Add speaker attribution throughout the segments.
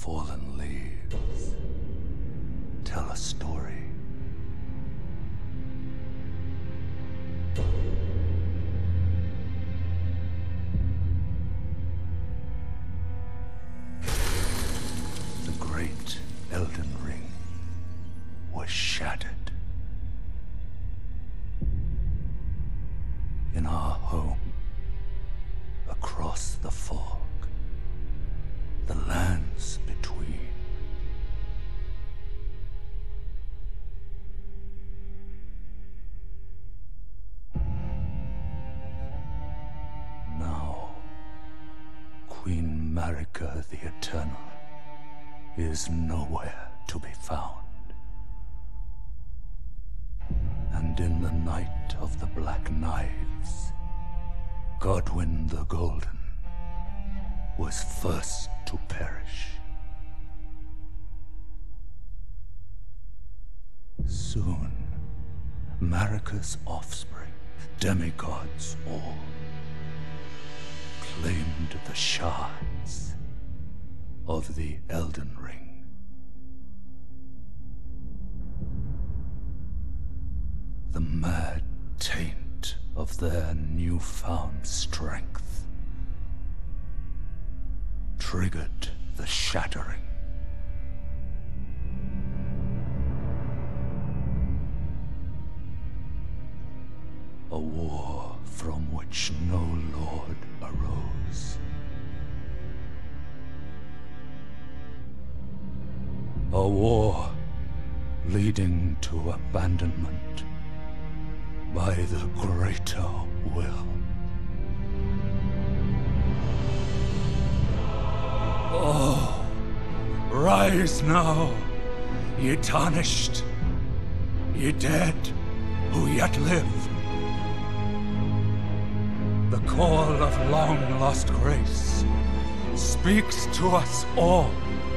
Speaker 1: fallen leaves tell a story. The great Elden Ring was shattered. In our home, across the fog, the lands between. Now, Queen Marika the Eternal is nowhere to be found. And in the night of the Black Knives, Godwyn the Golden was first to perish. Soon, Marika's offspring, demigods all, claimed the shards of the Elden Ring. The mad taint of their newfound strength triggered the shattering. A war from which no lord arose. A war leading to abandonment by the greater will. Oh, rise now, ye tarnished, ye dead who yet live. The call of long-lost grace speaks to us all.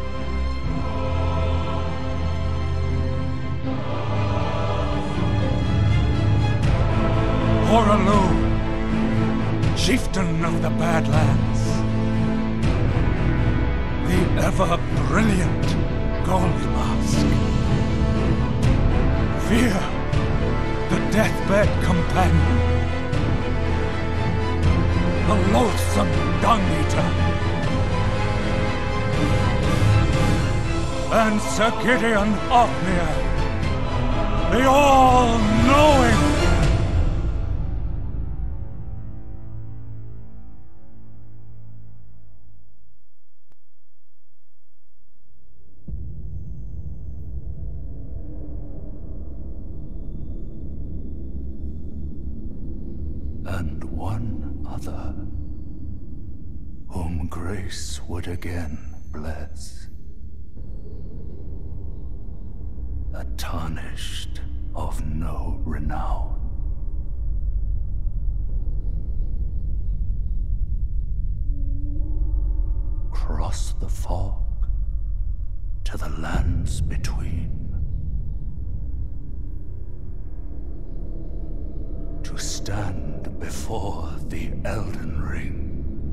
Speaker 1: Hoarah, chieftain of the Badlands, the ever-brilliant Gold Mask. Fear, the deathbed companion, the loathsome Dung-Eater, and Sir Gideon Ofnir, the all-knowing. And one other, whom grace would again bless. A tarnished of no renown. Cross the fog to the lands between. To stand before the Elden Ring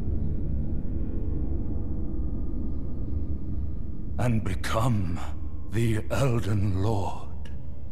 Speaker 1: and become the Elden Lord.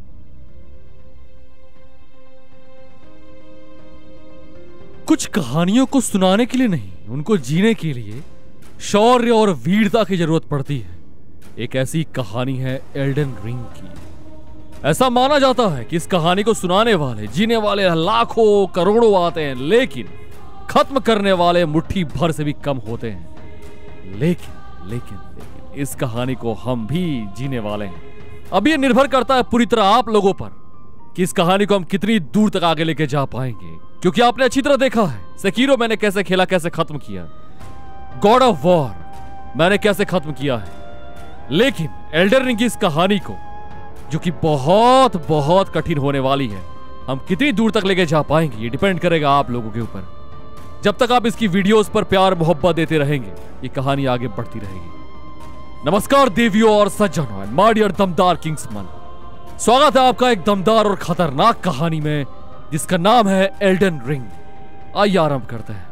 Speaker 2: कुछ कहानियों को सुनाने के लिए नहीं, उनको जीने के लिए शौर्य और वीरता की जरूरत पड़ती है। एक ऐसी कहानी है एल्डन रिंग की। ऐसा माना जाता है कि इस कहानी को सुनाने वाले, जीने वाले लाखों करोड़ों आते हैं, लेकिन खत्म करने वाले मुट्ठी भर से भी कम होते हैं। लेकिन इस कहानी को हम भी जीने वाले हैं। अब ये निर्भर करता है पूरी तरह आप लोगों पर कि इस कहानी को हम कितनी दूर तक आगे लेके जा पाएंगे। क्योंकि आपने अच्छी तरह देखा है सेकीरो मैंने कैसे खेला, कैसे खत्म किया, गॉड ऑफ वॉर मैंने कैसे खत्म किया है। लेकिन एल्डन रिंग की इस कहानी को, जो कि बहुत बहुत कठिन होने वाली है, हम कितनी दूर तक लेके जा पाएंगे ये डिपेंड करेगा आप लोगों के ऊपर। जब तक आप इसकी वीडियोस पर प्यार मोहब्बत देते रहेंगे, ये कहानी आगे बढ़ती रहेगी। नमस्कार देवियों और सज्जनों, माय डियर दमदार किंग्समैन, स्वागत है आपका एक दमदार और खतरनाक कहानी में जिसका नाम है एल्डन रिंग। आइए आरंभ करते हैं।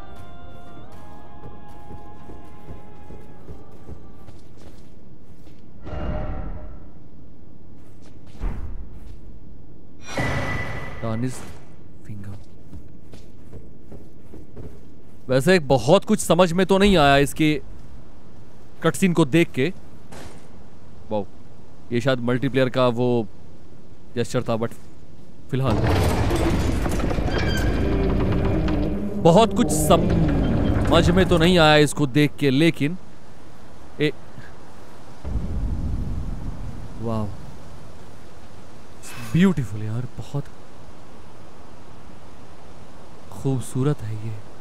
Speaker 2: Tarnish finger. वैसे बहुत कुछ समझ में तो नहीं आया इसके कटसीन को देख के। वाओ, ये शायद मल्टीप्लेयर का वो जेस्चर था, बट फिलहाल बहुत कुछ समझ में तो नहीं आया इसको देख के, लेकिन वाओ ब्यूटीफुल यार, बहुत खूबसूरत है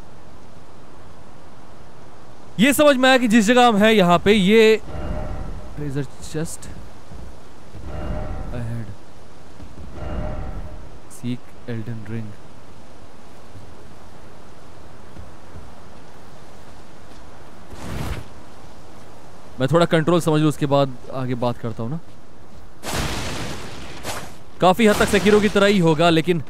Speaker 2: ये समझ में आया कि जिस जगह हम हैं यहाँ पे, ये treasure chest ahead, seek Elden Ring. मैं थोड़ा कंट्रोल समझ लूं, उसके बाद आगे बात करता हूं ना। काफी हद तक सेकिरो की तरह ही होगा, लेकिन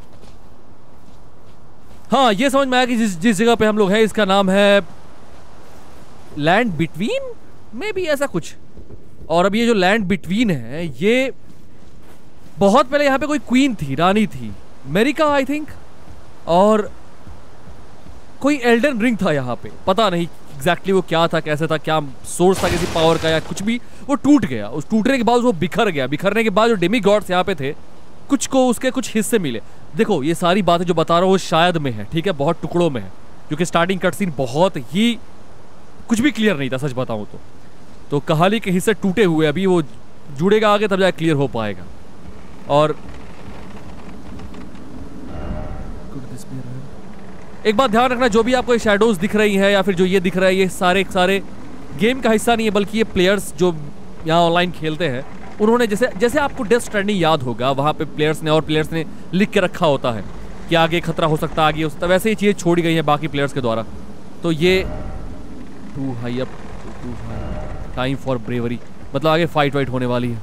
Speaker 2: हाँ ये समझ में आया कि जिस जगह पे हम लोग हैं इसका नाम है लैंड बिटवीन, मे बी ऐसा कुछ। और अब ये जो लैंड बिटवीन है, ये बहुत पहले यहाँ पे कोई क्वीन थी, रानी थी, मेरिका आई थिंक, और कोई एल्डन रिंग था यहाँ पे। पता नहीं एग्जैक्टली वो क्या था, कैसे था, क्या सोर्स था किसी पावर का या कुछ भी। वो टूट गया, उस टूटने के बाद वो बिखर गया। बिखरने के बाद जो डेमी गॉड्स यहाँ पे थे, कुछ को उसके कुछ हिस्से मिले। देखो ये सारी बातें जो बता रहा हूँ वो शायद में है, ठीक है, बहुत टुकड़ों में है, क्योंकि स्टार्टिंग कट सीन बहुत ही कुछ भी क्लियर नहीं था सच बताऊं तो कहानी के हिस्से टूटे हुए, अभी वो जुड़ेगा आगे तब जाके क्लियर हो पाएगा। और एक बात ध्यान रखना, जो भी आपको शैडोज दिख रही है या फिर जो ये दिख रहा है, ये सारे गेम का हिस्सा नहीं है, बल्कि ये प्लेयर्स जो यहाँ ऑनलाइन खेलते हैं उन्होंने जैसे आपको डेथ स्ट्रैंडिंग याद होगा, वहाँ पे प्लेयर्स ने लिख के रखा होता है कि आगे खतरा हो सकता है, आगे हो सकता है, वैसे ही चीज़ें छोड़ी गई हैं बाकी प्लेयर्स के द्वारा। तो ये to high up, time for bravery, मतलब आगे फाइट वाइट होने वाली है,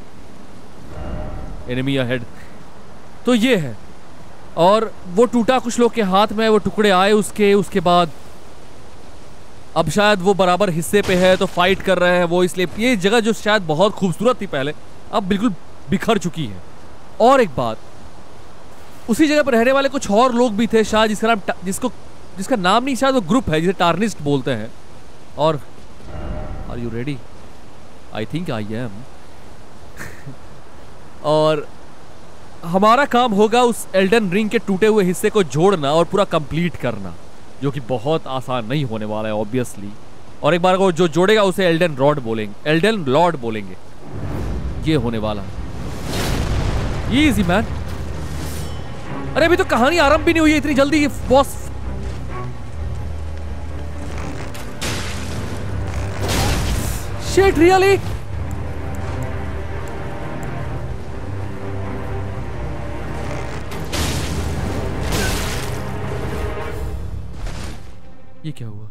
Speaker 2: एनिमी अहेड। तो ये है, और वो टूटा कुछ लोग के हाथ में, वो टुकड़े आए उसके बाद अब शायद वो बराबर हिस्से पे है तो फाइट कर रहे हैं वो, इसलिए ये जगह जो शायद बहुत खूबसूरत थी पहले, अब बिल्कुल बिखर चुकी है। और एक बात, उसी जगह पर रहने वाले कुछ और लोग भी थे शायद, जिसका नाम नहीं, शायद वो ग्रुप है जिसे टार्निस्ट बोलते हैं। और are you ready? I think I am. और हमारा काम होगा उस एल्डन रिंग के टूटे हुए हिस्से को जोड़ना और पूरा कंप्लीट करना, जो कि बहुत आसान नहीं होने वाला है ऑब्वियसली। और एक बार को जो जोड़ेगा उसे एल्डन लॉर्ड बोलेंगे। ये होने वाला है इजी मैन। अरे अभी तो कहानी आरंभ भी नहीं हुई है इतनी जल्दी बॉस। Shit really? ये क्या हुआ?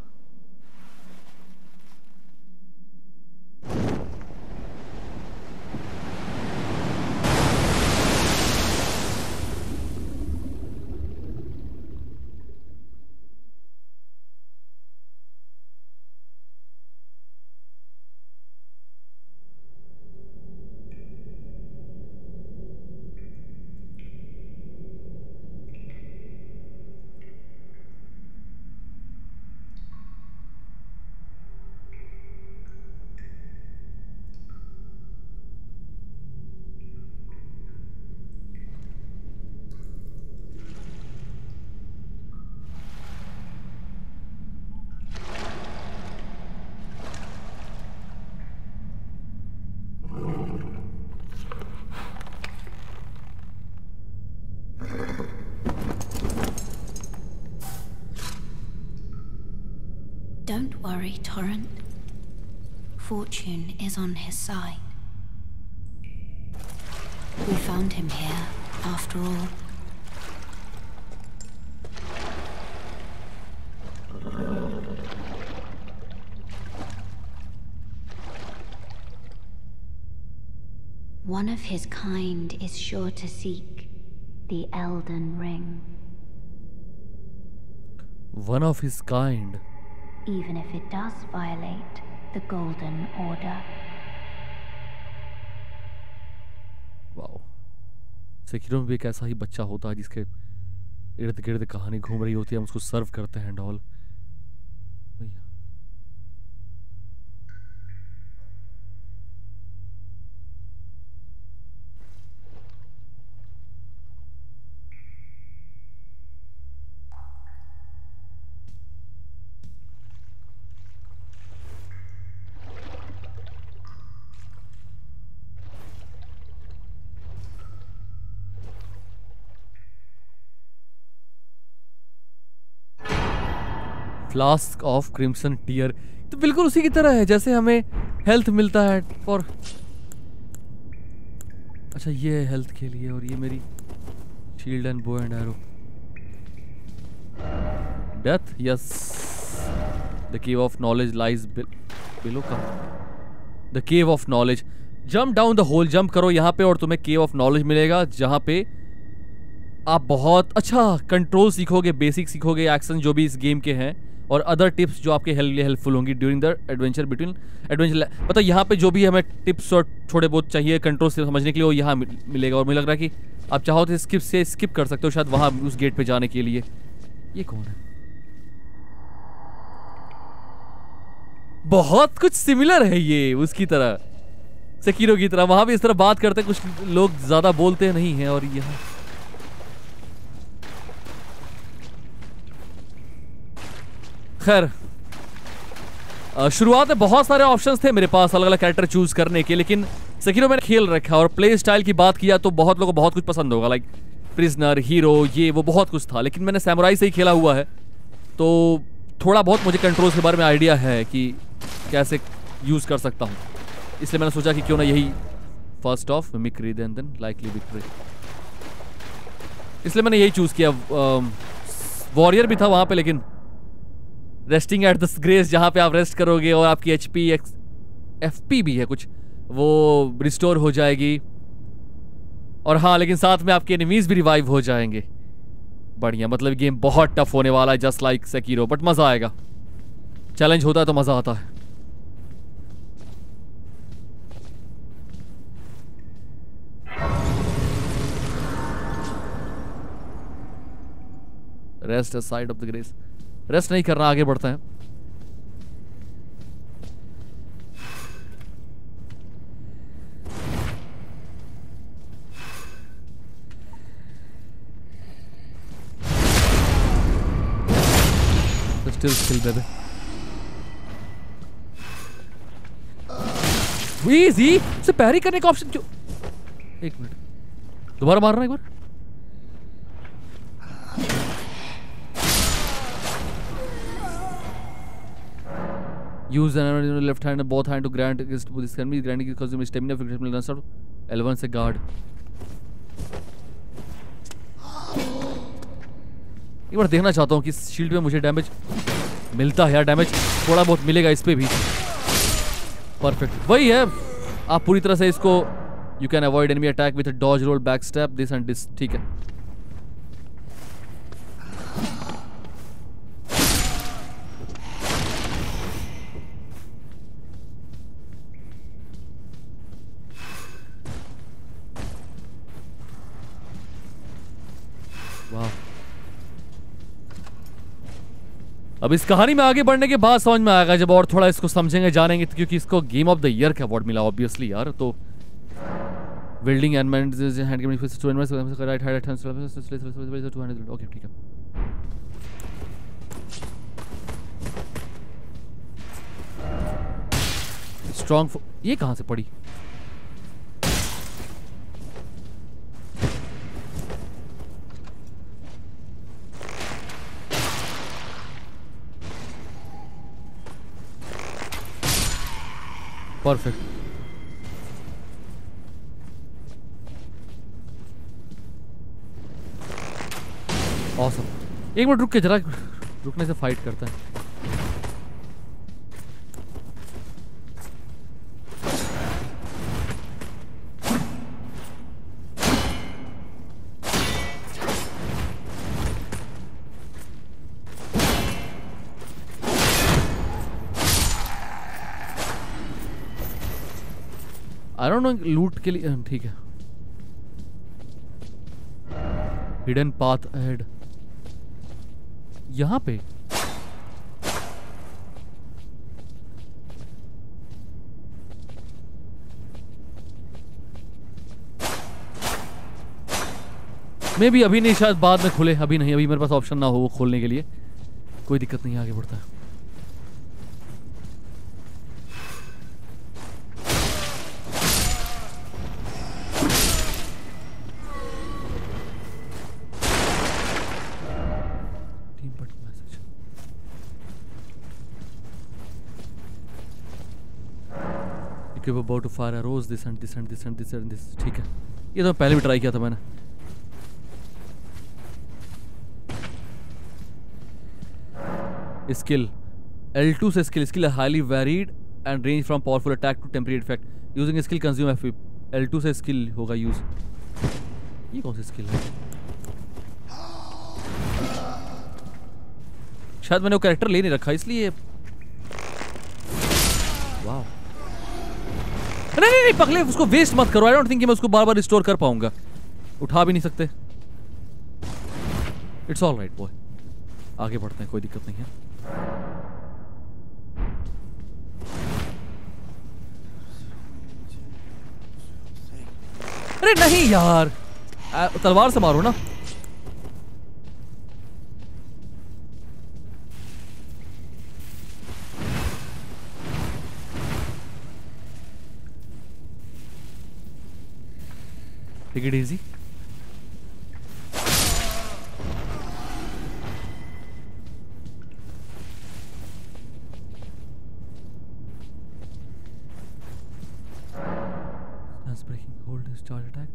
Speaker 3: Don't worry, Torrent. Fortune is on his side. We found him here, after all. One of his kind is sure to seek the Elden Ring.
Speaker 2: One of his kind.
Speaker 3: Even if it does violate the Golden Order.
Speaker 2: Wow. Sekiro में भी एक ऐसा ही बच्चा होता है जिसके इर्द गिर्द कहानी घूम रही होती है, हम उसको सर्व करते हैं डॉल। भैया फ्लास्क ऑफ क्रिम्सन टीयर, तो बिल्कुल उसी की तरह है जैसे हमें हेल्थ मिलता है फॉर, अच्छा ये है हेल्थ के लिए, और ये मेरी shield and bow and arrow. Death, yes. The cave of knowledge lies below का, the cave of knowledge. Jump down the hole, jump करो यहाँ पे और तुम्हें केव ऑफ नॉलेज मिलेगा, जहाँ पे आप बहुत अच्छा कंट्रोल सीखोगे, बेसिक सीखोगे, एक्शन जो भी इस गेम के हैं, और अदर टिप्स जो आपके हेल्पफुल होंगी during the adventure between adventure. मतलब यहाँ पे जो भी हमें टिप्स और थोड़े बहुत चाहिए कंट्रोल से समझने के लिए वो यहाँ मिलेगा। और मुझे लग रहा है कि आप चाहो तो स्किप कर सकते हो शायद वहाँ उस गेट पे जाने के लिए। ये कौन है? बहुत कुछ सिमिलर है ये उसकी तरह, सेकिरो की तरह। वहां भी इस तरह बात करते हैं, कुछ लोग ज्यादा बोलते नहीं हैं। और यहाँ खैर शुरुआत में बहुत सारे ऑप्शंस थे मेरे पास अलग अलग कैरेक्टर चूज करने के, लेकिन सेकिरो मैंने खेल रखा और प्ले स्टाइल की बात किया तो बहुत लोगों को बहुत कुछ पसंद होगा, लाइक प्रिजनर, हीरो, ये वो बहुत कुछ था। लेकिन मैंने सैमुराई से ही खेला हुआ है तो थोड़ा बहुत मुझे कंट्रोल्स के बारे में आइडिया है कि कैसे यूज कर सकता हूँ, इसलिए मैंने सोचा कि क्यों ना यही first off mimicry then likely victory, इसलिए मैंने यही चूज किया। वॉरियर भी था वहां पे, लेकिन रेस्टिंग एट द ग्रेस, जहां पे आप रेस्ट करोगे और आपकी एचपी एफपी भी है कुछ, वो रिस्टोर हो जाएगी। और हाँ, लेकिन साथ में आपके एनिमीज भी रिवाइव हो जाएंगे। बढ़िया, मतलब गेम बहुत टफ होने वाला है, जस्ट लाइक सेकिरो, बट मजा आएगा। चैलेंज होता है तो मजा आता है। Rest side of the grace, rest नहीं करना, आगे बढ़ते हैं। Still baby. Easy, से पैरी करने का ऑप्शन क्यों? एक मिनट, दोबारा मारना एक बार। Use an left hand and both hand to grant against this can be granting because of stamina for example sort L1 से guard। एक बार देखना चाहता हूँ कि शील्ड पे मुझे डैमेज मिलता है या डैमेज थोड़ा बहुत मिलेगा इस पे भी। परफेक्ट, वही है। आप पूरी तरह से इसको you can avoid enemy attack with dodge roll back step this and this, ठीक है। वाह, अब इस कहानी में आगे बढ़ने के बाद समझ में आएगा जब और थोड़ा इसको समझेंगे जानेंगे, तो क्योंकि इसको गेम ऑफ द ईयर का अवार्ड मिला ऑब्वियसली यार। तो बिल्डिंग एनमेंट हैंड गेमिंग फिर to armament right hand 200, okay ठीक है। स्ट्रॉन्ग, ये कहां से पड़ी? Perfect, awesome. एक मिनट रुक के, जरा रुकने से फाइट करता है। आई डोंट नो, लूट के लिए ठीक है। Hidden path ahead. यहां पे मे भी अभी नहीं, शायद बाद में खुले। अभी नहीं, अभी मेरे पास ऑप्शन ना हो वो खोलने के लिए। कोई दिक्कत नहीं, आगे बढ़ता है। About to fire arrows, this and this and this and this and this। ठीक है, ये तो पहले भी ट्राई किया था मैंने। स्किल L2 से skill highly varied and range from powerful attack to temporary effect using skill consume FP. L2 से स्किल होगा यूज। ये कौन सी स्किल है? शायद मैंने वो कैरेक्टर ले नहीं रखा इसलिए। वाह, नहीं पगले, उसको वेस्ट मत करो। आई डोंट थिंक कि मैं उसको बार बार रिस्टोर कर पाऊंगा। उठा भी नहीं सकते। इट्स ऑल राइट बॉय, आगे बढ़ते हैं, कोई दिक्कत नहीं है। अरे नहीं यार, तलवार से मारो ना। Take it easy. Stance breaking. Hold this charge attack.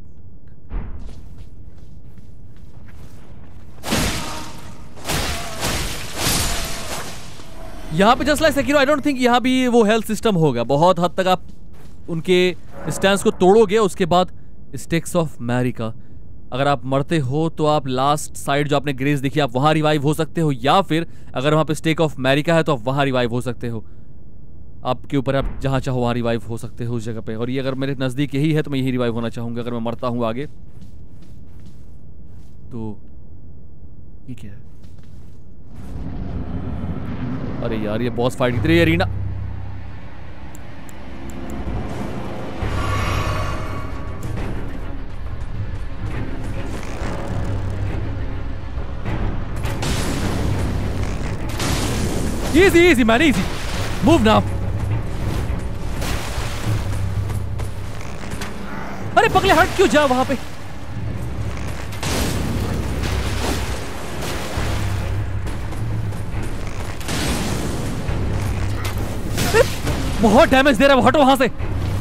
Speaker 2: यहाँ पे just like Sekiro, I don't think यहाँ भी वो हेल्थ सिस्टम होगा। बहुत हद तक आप उनके स्टैंस को तोड़ोगे, उसके बाद स्टिक्स ऑफ मैरिका। अगर आप मरते हो तो आप लास्ट साइड जो आपने ग्रेस देखी, आप वहां रिवाइव हो सकते हो, या फिर अगर वहां पे स्टेक ऑफ मैरिका है तो आप वहां रिवाइव हो सकते हो। आपके ऊपर, आप जहां चाहो वहां रिवाइव हो सकते हो उस जगह पे। और ये अगर मेरे नजदीक यही है तो मैं यही रिवाइव होना चाहूंगा। अगर मैं मरता हूं आगे तो ये क्या है? अरे यार, ये बॉस फाइट की तरह arena. Easy, easy, man, easy. Move now. अरे पगले, हट क्यों जा वहां पे? बहुत डैमेज दे रहा है वो, हटो वहां से।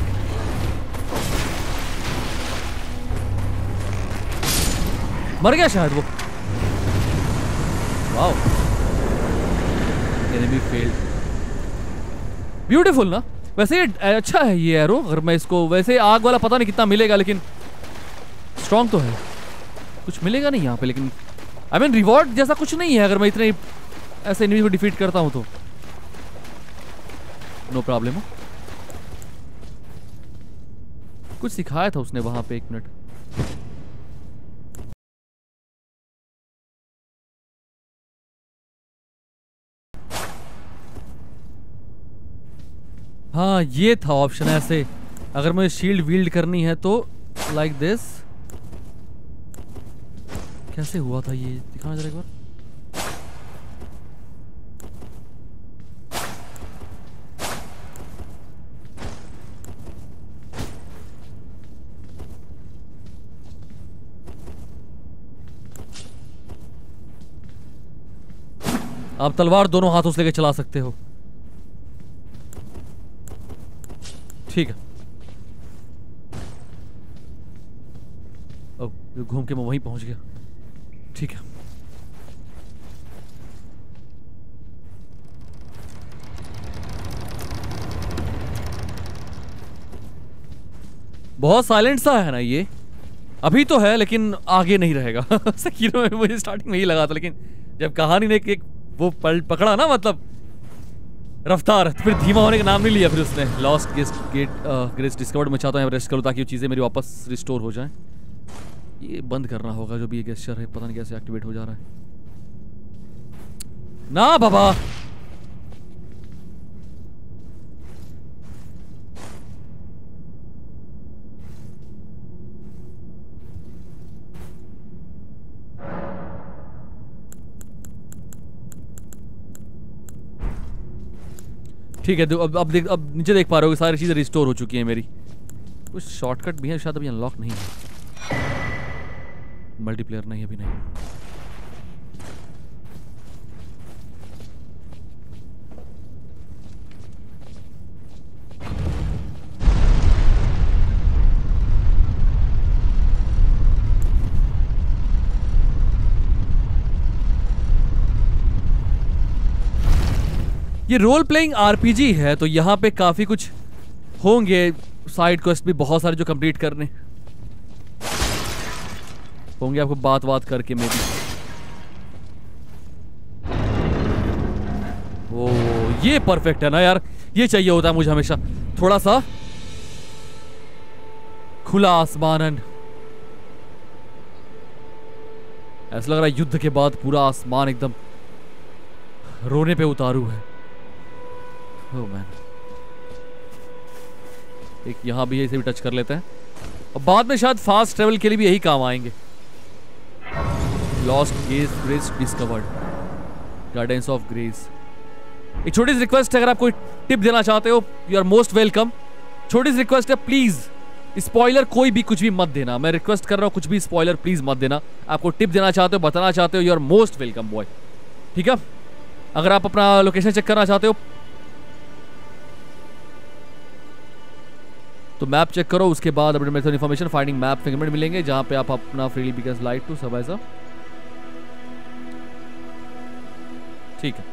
Speaker 2: मर गया शायद वो। Wow, enemy failed. ब्यूटीफुल ना? वैसे अच्छा है ये एरो। अगर मैं इसको, वैसे आग वाला पता नहीं कितना मिलेगा, लेकिन स्ट्रॉन्ग तो है। कुछ मिलेगा नहीं यहाँ पे, लेकिन आई मीन रिवॉर्ड जैसा कुछ नहीं है। अगर मैं इतने ऐसे एनिमी को डिफीट करता हूँ तो नो प्रॉब्लम। कुछ सिखाया था उसने वहां पे। एक मिनट, हाँ ये था ऑप्शन ऐसे। अगर मुझे शील्ड वील्ड करनी है तो लाइक दिस। कैसे हुआ था ये, दिखाना जरा एक बार। आप तलवार दोनों हाथों से लेके चला सकते हो। ठीक है। अब घूम के मैं वहीं पहुंच गया। ठीक है। बहुत साइलेंट सा है ना ये। अभी तो है लेकिन आगे नहीं रहेगा। सेकिरो में मुझे स्टार्टिंग में ही लगा था, लेकिन जब कहानी ने एक वो पकड़ा ना, मतलब रफ्तार, तो फिर धीमा होने का नाम नहीं लिया फिर उसने। Lost guest gate grace discovered. मैं चाहता हूँ रेस्ट करूँ ताकि वो चीज़ें मेरी वापस रिस्टोर हो जाएं। ये बंद करना होगा जो भी ये गेस्चर है, पता नहीं कैसे एक्टिवेट हो जा रहा है। ना बाबा, ठीक है। अब देख, अब नीचे देख पा रहे हो सारी चीजें रिस्टोर हो चुकी हैं मेरी। कुछ शॉर्टकट भी है शायद, अभी अनलॉक नहीं है। मल्टीप्लेयर नहीं, अभी नहीं। ये रोल प्लेइंग आरपीजी है, तो यहाँ पे काफी कुछ होंगे साइड क्वेस्ट भी बहुत सारे जो कंप्लीट करने होंगे आपको बात करके। मे बी ओ ये परफेक्ट है ना यार, ये चाहिए होता है मुझे हमेशा, थोड़ा सा खुला आसमान। ऐसा लग रहा है युद्ध के बाद पूरा आसमान एकदम रोने पे उतारू है। Oh man. एक यहाँ भी है, इसे भी टच कर लेते हैं और बाद में शायद फास्ट ट्रेवल के लिए भी यही काम आएंगे। Lost grace discovered, gardens of grace. एक छोटी सी रिक्वेस्ट है, अगर आप कोई टिप देना चाहते हो यू आर मोस्ट वेलकम। छोटी सी रिक्वेस्ट है, प्लीज स्पॉइलर कोई भी कुछ भी मत देना। मैं रिक्वेस्ट कर रहा हूँ, कुछ भी स्पॉइलर प्लीज मत देना। आपको टिप देना चाहते हो, बताना चाहते हो, you are most welcome boy. ठीक है, अगर आप अपना लोकेशन चेक करना चाहते हो तो मैप चेक करो, उसके बाद update method information finding map fingerprint मिलेंगे जहां पे आप अपना फ्रीली बिकॉज़ लाइट टू सब ऐसा। ठीक है,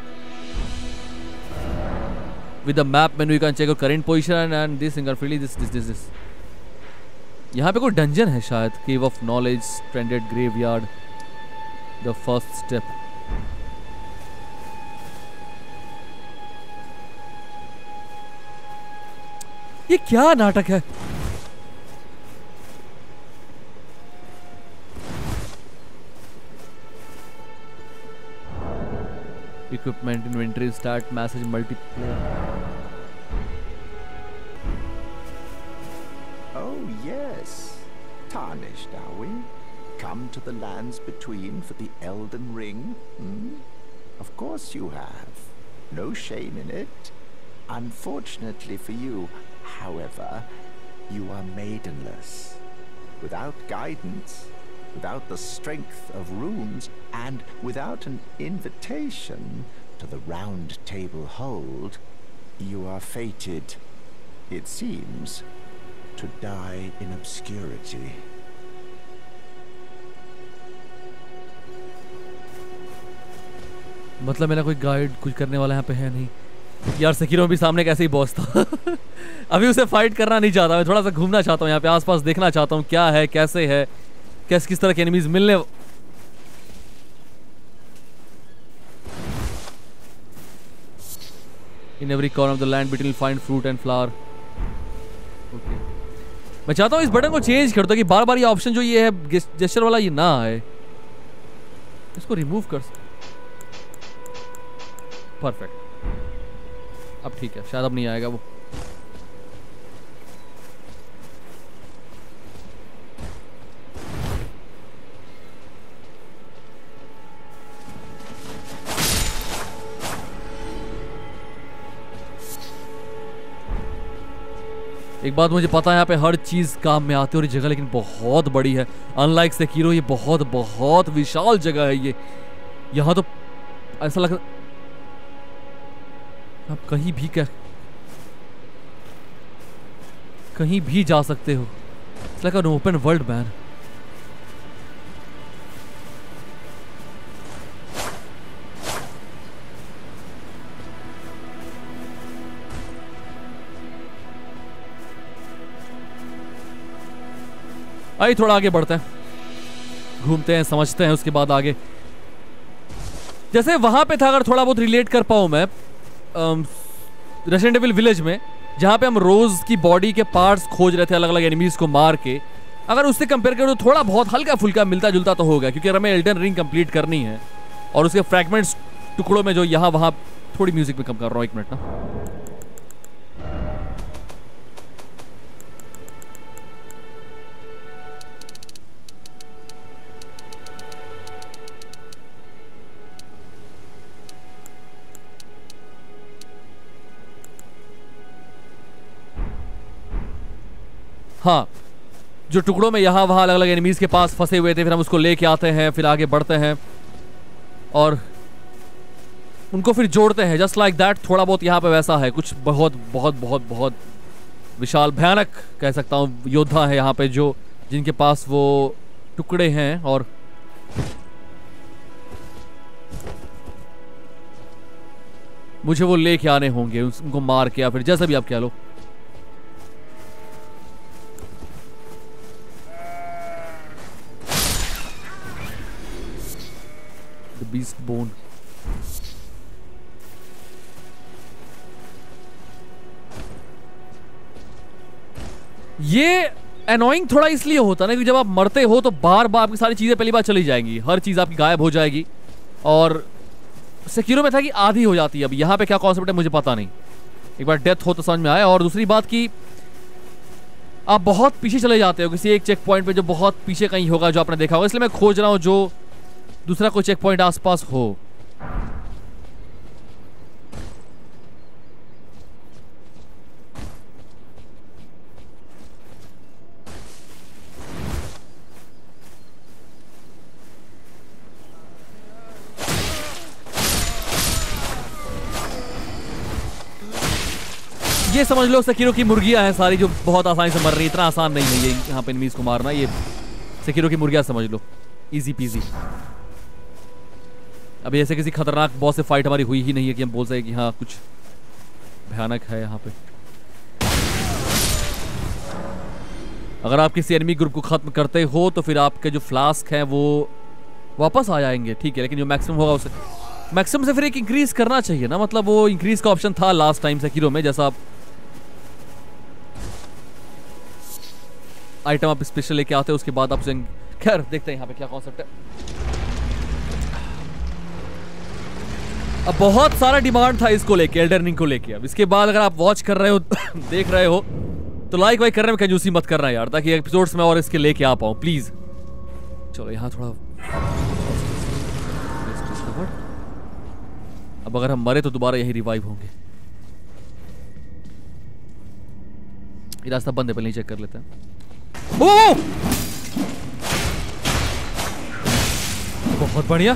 Speaker 2: with the map menu you can check your current position and this single freely this. यहां पे कोई डंजन है शायद, cave of knowledge, stranded graveyard, the first step. ये क्या नाटक है? Equipment, inventory, start, message, multiplayer.
Speaker 4: Oh yes, tarnished are we? Come to the lands between for the Elden Ring? Of course you have. No shame in it. Unfortunately for you, however, you are maidenless, without guidance, without the strength of runes, and without an invitation to the Round Table Hold. You are fated, it seems, to die in obscurity.
Speaker 2: मतलब मेरा कोई guide कुछ करने वाला यहाँ पे है नहीं यार। सेकिरो भी सामने कैसे ही बॉस था अभी उसे फाइट करना नहीं चाहता, मैं थोड़ा सा घूमना चाहता हूँ यहाँ पे आसपास, देखना चाहता हूँ क्या है, कैसे है, किस तरह के एनिमीज मिलने। In every corner of the land between find fruit and flower. Okay, मैं चाहता हूँ इस बटन को चेंज कर दो कि बार बार ये ऑप्शन जो ये है जेस्चर वाला ये ना आए, इसको रिमूव कर। परफेक्ट, अब ठीक है, शायद अब नहीं आएगा वो। एक बात मुझे पता है, यहाँ पे हर चीज काम में आती है और ये जगह लेकिन बहुत बड़ी है। अनलाइक सेकिरो ये बहुत बहुत विशाल जगह है ये। यहाँ तो ऐसा लग आप कहीं भी जा सकते हो। It's like an open world man. आइए थोड़ा आगे बढ़ते हैं, घूमते हैं, समझते हैं उसके बाद आगे। जैसे वहां पे था, अगर थोड़ा बहुत रिलेट कर पाऊं मैं, रेसिडेंट एविल विलेज में जहां पे हम रोज की बॉडी के पार्ट्स खोज रहे थे अलग अलग एनिमीज को मार के, अगर उससे कंपेयर करो तो थोड़ा बहुत हल्का फुल्का मिलता जुलता तो होगा, क्योंकि हमें एल्डन रिंग कंप्लीट करनी है और उसके फ्रैगमेंट्स टुकड़ों में जो यहाँ वहाँ थोड़ी म्यूजिक में कम कर रहा हूँ, एक मिनट ना। हाँ, जो टुकड़ों में यहाँ वहाँ अलग अलग एनिमीज के पास फंसे हुए थे, फिर हम उसको लेके आते हैं, फिर आगे बढ़ते हैं और उनको फिर जोड़ते हैं, जस्ट लाइक दैट। थोड़ा बहुत यहाँ पे वैसा है, कुछ बहुत बहुत बहुत बहुत विशाल भयानक कह सकता हूँ योद्धा है यहाँ पे, जो जिनके पास वो टुकड़े हैं और मुझे वो लेके आने होंगे, उनको मार के या फिर जैसा भी आप कह लो। बीस्ट बोन, ये एनोइंग थोड़ा इसलिए होता है ना कि जब आप मरते हो तो बार बार आपकी सारी चीजें पहली बार चली जाएंगी, हर चीज आपकी गायब हो जाएगी। और सेक्यूरो में था कि आधी हो जाती है, अब यहाँ पे क्या कॉन्सेप्ट है मुझे पता नहीं, एक बार डेथ हो तो समझ में आया। और दूसरी बात कि आप बहुत पीछे चले जाते हो किसी एक चेक पॉइंट पे, जो बहुत पीछे कहीं होगा जो आपने देखा होगा, इसलिए मैं खोज रहा हूँ जो दूसरा कोई चेक पॉइंट आसपास हो। ये समझ लो सेकिरो की मुर्गियां हैं सारी, जो बहुत आसानी से मर रही है। इतना आसान नहीं है ये यहाँ पे एनिमीज को मारना, ये सेकिरो की मुर्गियां समझ लो, इजी पीजी। अभी ऐसे किसी खतरनाक बॉस से फाइट हमारी हुई ही नहीं है कि हम बोल सके कि हाँ कुछ भयानक है यहाँ पे। अगर आप किसी एनिमी ग्रुप को खत्म करते हो तो फिर आपके जो फ्लास्क हैं वो वापस आ जाएंगे, ठीक है, लेकिन जो मैक्सिमम होगा उसे मैक्सिमम से फिर एक इंक्रीज करना चाहिए ना, मतलब वो इंक्रीज का ऑप्शन था लास्ट टाइम सेकिरो में, जैसा आप आइटम आप स्पेशल लेके आते हो उसके बाद आप उसे, खैर देखते हैं यहाँ पे क्या कॉन्सेप्ट है। अब बहुत सारा डिमांड था इसको लेके, एल्डन रिंग को लेके। अब इसके बाद अगर आप वॉच कर रहे हो देख रहे हो तो लाइक वाइक करने में कंजूसी मत करना यार, ताकि एपिसोड्स में और इसके लेके आ पाऊं प्लीज। चलो यहाँ थोड़ा, अब अगर हम मरे तो दोबारा यही रिवाइव होंगे। ये रास्ता बंद है, पहले चेक कर लेते हैं। ओ! बहुत बढ़िया।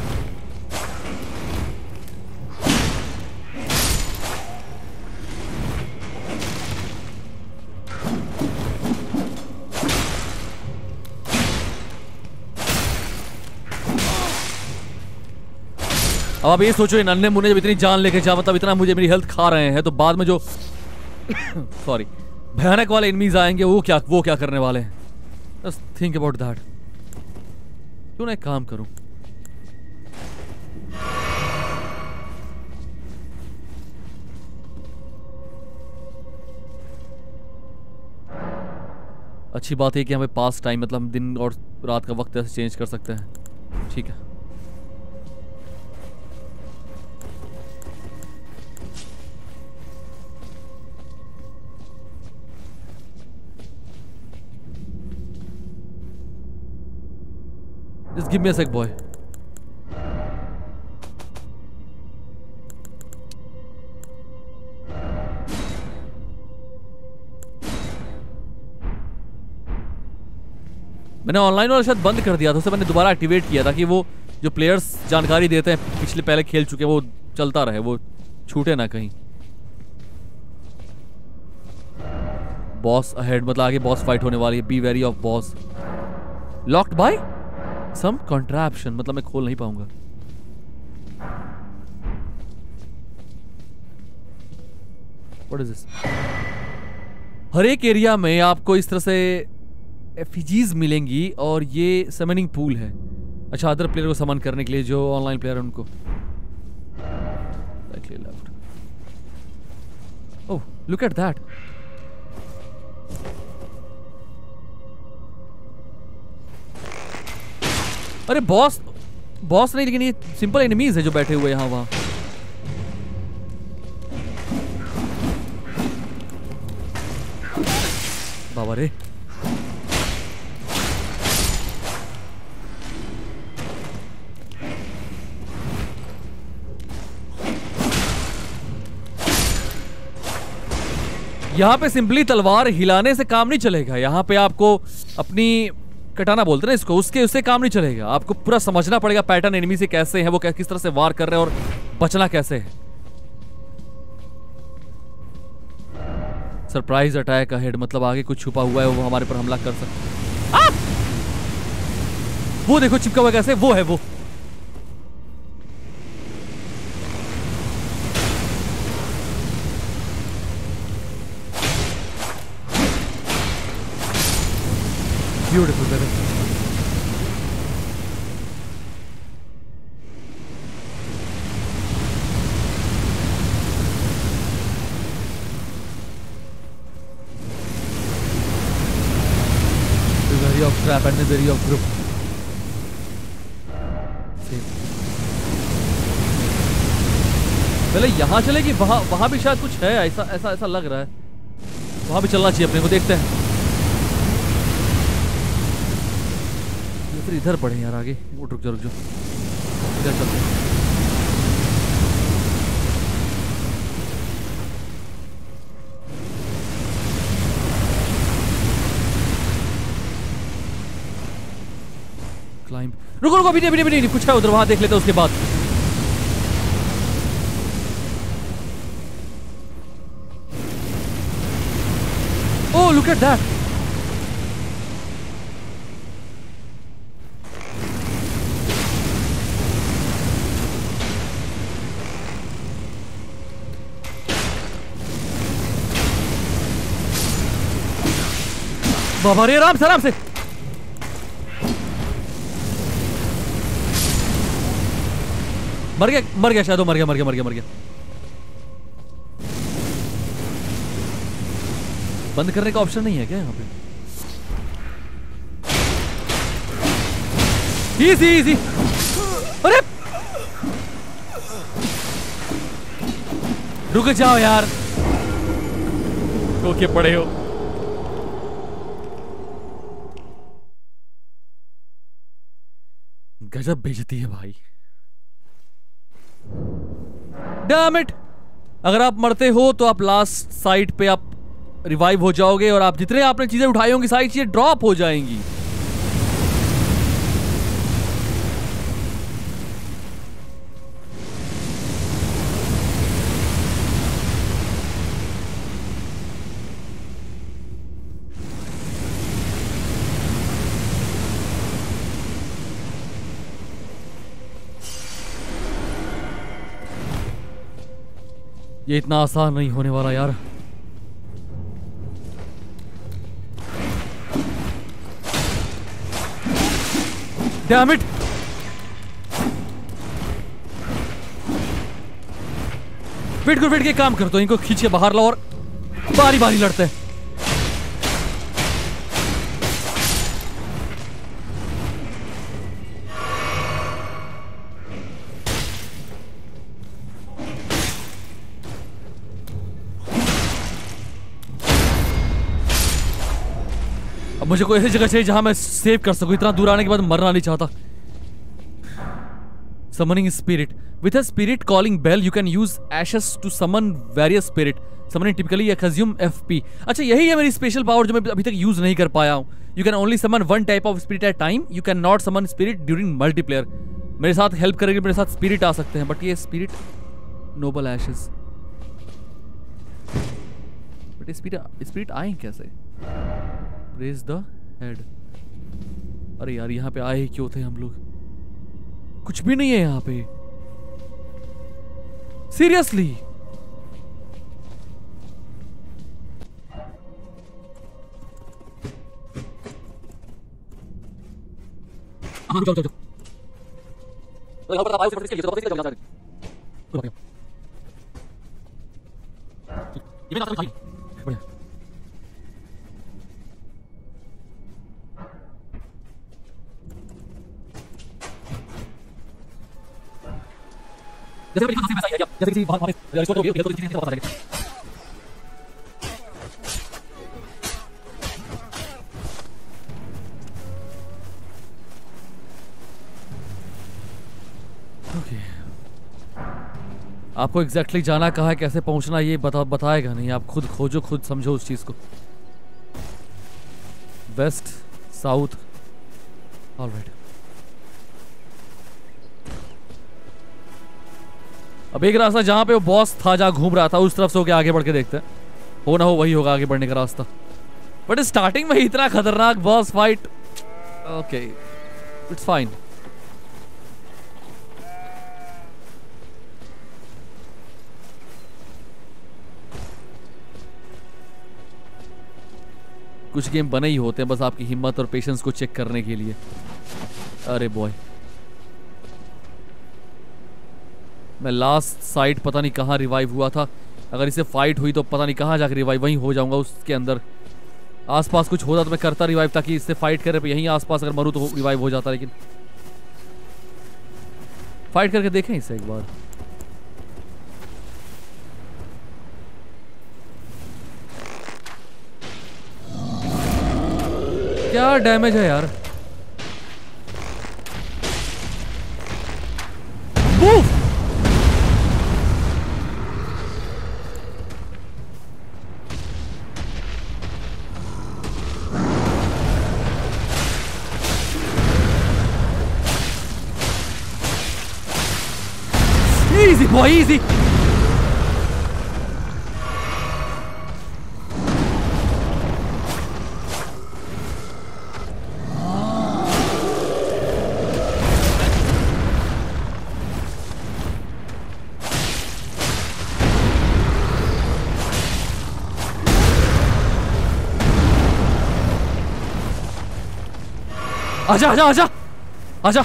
Speaker 2: अब आप ये सोचो, इन नन्हे मुन्ने जब इतनी जान लेके जा, मतलब इतना मुझे मेरी हेल्थ खा रहे हैं, तो बाद में जो सॉरी भयानक वाले एनिमीज आएंगे वो क्या करने वाले हैं। Just think about that. क्यों ना एक काम करूं, अच्छी बात है कि हमें पास टाइम, मतलब हम दिन और रात का वक्त ऐसे चेंज कर सकते हैं, ठीक है। Just give me a sec, boy. मैंने ऑनलाइन वाला शायद बंद कर दिया था, उसे मैंने दोबारा एक्टिवेट किया था कि वो जो प्लेयर्स जानकारी देते हैं पिछले पहले खेल चुके, वो चलता रहे, वो छूटे ना कहीं। बॉस अहेड, मतलब आगे बॉस फाइट होने वाली है। Beware of boss. Locked by some contraption, मतलब मैं खोल नहीं पाऊंगा। What is this? हर एक एरिया में आपको इस तरह से एफिजीज मिलेंगी और ये समनिंग पूल है। अच्छा, अदर प्लेयर को समन करने के लिए, जो ऑनलाइन प्लेयर है उनको। Oh, look at that. अरे बॉस नहीं, लेकिन ये सिंपल एनिमीज है जो बैठे हुए यहाँ वहां। बाबा रे, यहाँ पे सिंपली तलवार हिलाने से काम नहीं चलेगा। यहाँ पे आपको अपनी कटाना बोलते हैं ना इसको, उससे काम नहीं चलेगा। आपको पूरा समझना पड़ेगा पैटर्न एनिमी से कैसे है, वो किस तरह से वार कर रहे हैं और बचना कैसे है। सरप्राइज अटैक अहेड, मतलब आगे कुछ छुपा हुआ है, वो हमारे पर हमला कर सकता है। वो देखो चिपका हुआ कैसे, वो है वो। Beautiful baby. Beware of trap and beware of group. पहले यहाँ चलेगी, वहां भी शायद कुछ है, ऐसा लग रहा है। वहां भी चलना चाहिए अपने को, देखते हैं। फिर इधर पढ़े यार आगे। रुक जाओ इधर चलते हैं। क्लाइंब, रुको अभी नहीं, कुछ है उधर, वहां देख लेते हैं उसके बाद। Oh look at that. बाबा रे, आराम से मर गया शायद, मर गया। बंद करने का ऑप्शन नहीं है क्या यहाँ पे? इजी। अरे रुक जाओ यार, ओके पड़े हो। गजब बेइज्जती है भाई। Damn it. अगर आप मरते हो तो आप लास्ट साइट पे आप रिवाइव हो जाओगे और आप जितने आपने चीजें उठाई होंगी सारी चीजें ड्रॉप हो जाएंगी। ये इतना आसान नहीं होने वाला यार। Damn it. वेट के काम कर दो, इनको खींच के बाहर लाओ और बारी बारी लड़ते हैं। अब मुझे कोई ऐसी जगह चाहिए जहां मैं सेव कर सकूं। इतना दूर आने के बाद मरना नहीं चाहता। Summoning spirit. With a spirit calling bell, you can use ashes to summon various spirit. Summoning typically consume FP. अच्छा यही है मेरी स्पेशल पावर जो मैं अभी तक यूज नहीं कर पाया हूँ। You can only summon one type of spirit at time. You cannot summon spirit during multiplayer. मेरे साथ हेल्प करेंगे, मेरे साथ स्पिरिट आ सकते हैं, बट ये spirit noble ashes, but spirit आए कैसे? Raise the head. अरे यार यहाँ पे आए ही क्यों थे हम लोग? कुछ भी नहीं है यहाँ पे, सीरियसली। जैसे मैंने लिखा था वैसा ही है, जैसे किसी वहां पे रिस्टोर हो गया तो चीजें वापस आ जाएंगे। ओके, आपको एग्जैक्टली जाना कहाँ है, कैसे पहुंचना, ये बताएगा नहीं, आप खुद खोजो, खुद समझो उस चीज को। West, south, alright. अब एक रास्ता जहां पे वो बॉस था, जहां घूम रहा था, उस तरफ से होके आगे बढ़ के देखते हैं, हो ना हो वही होगा आगे बढ़ने का रास्ता। बट स्टार्टिंग में ही इतना खतरनाक boss fight, okay it's fine. कुछ गेम बने ही होते हैं बस आपकी हिम्मत और पेशेंस को चेक करने के लिए। अरे बॉय, मैं लास्ट साइट पता नहीं कहाँ रिवाइव हुआ था, अगर इसे फाइट हुई तो पता नहीं कहाँ जाकर रिवाइव, वहीं हो जाऊंगा उसके अंदर। आसपास कुछ होता तो मैं करता रिवाइव ताकि इससे फाइट करे, यहीं आसपास अगर मरूं तो रिवाइव हो जाता, लेकिन फाइट करके देखें इसे एक बार। क्या डैमेज है यार। मूव! Easy boy, easy. आजा आजा आजा आजा।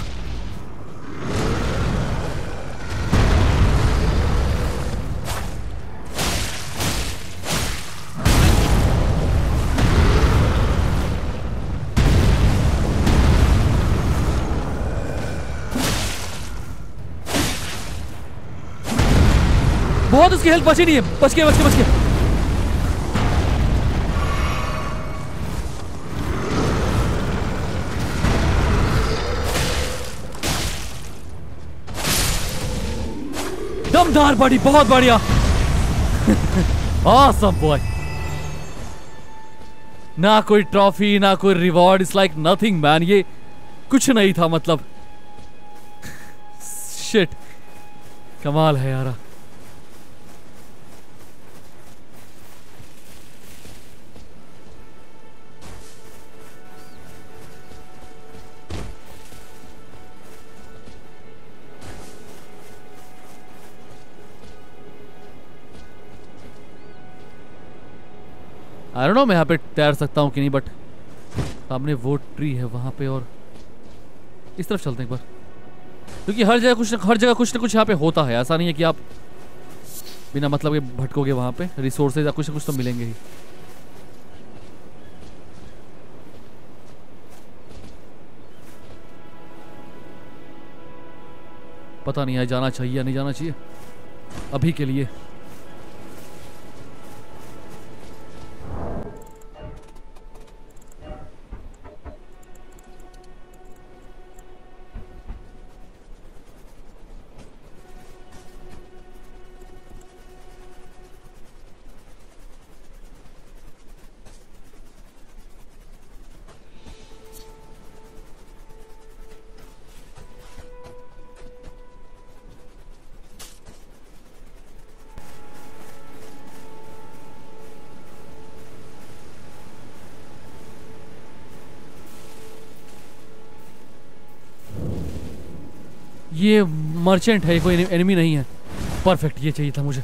Speaker 2: बहुत उसकी हेल्थ बची नहीं है, बच के बच के बच के। दमदार बॉडी, बहुत बढ़िया। Awesome boy. ना कोई ट्रॉफी ना कोई reward, it's like nothing man, ये कुछ नहीं था मतलब। शिट, कमाल है यार। आई डोंट नो मैं यहाँ पे तैर सकता हूँ कि नहीं, बट सामने वो ट्री है वहाँ पे, और इस तरफ चलते हैं एक बार, क्योंकि हर जगह कुछ ना कुछ यहाँ पे होता है। ऐसा नहीं है कि आप बिना मतलब के भटकोगे, वहाँ पे रिसोर्सेज या कुछ ना कुछ तो मिलेंगे ही। पता नहीं है जाना चाहिए या नहीं जाना चाहिए अभी के लिए। ये मर्चेंट है, कोई एनिमी नहीं है। परफेक्ट, ये चाहिए था मुझे।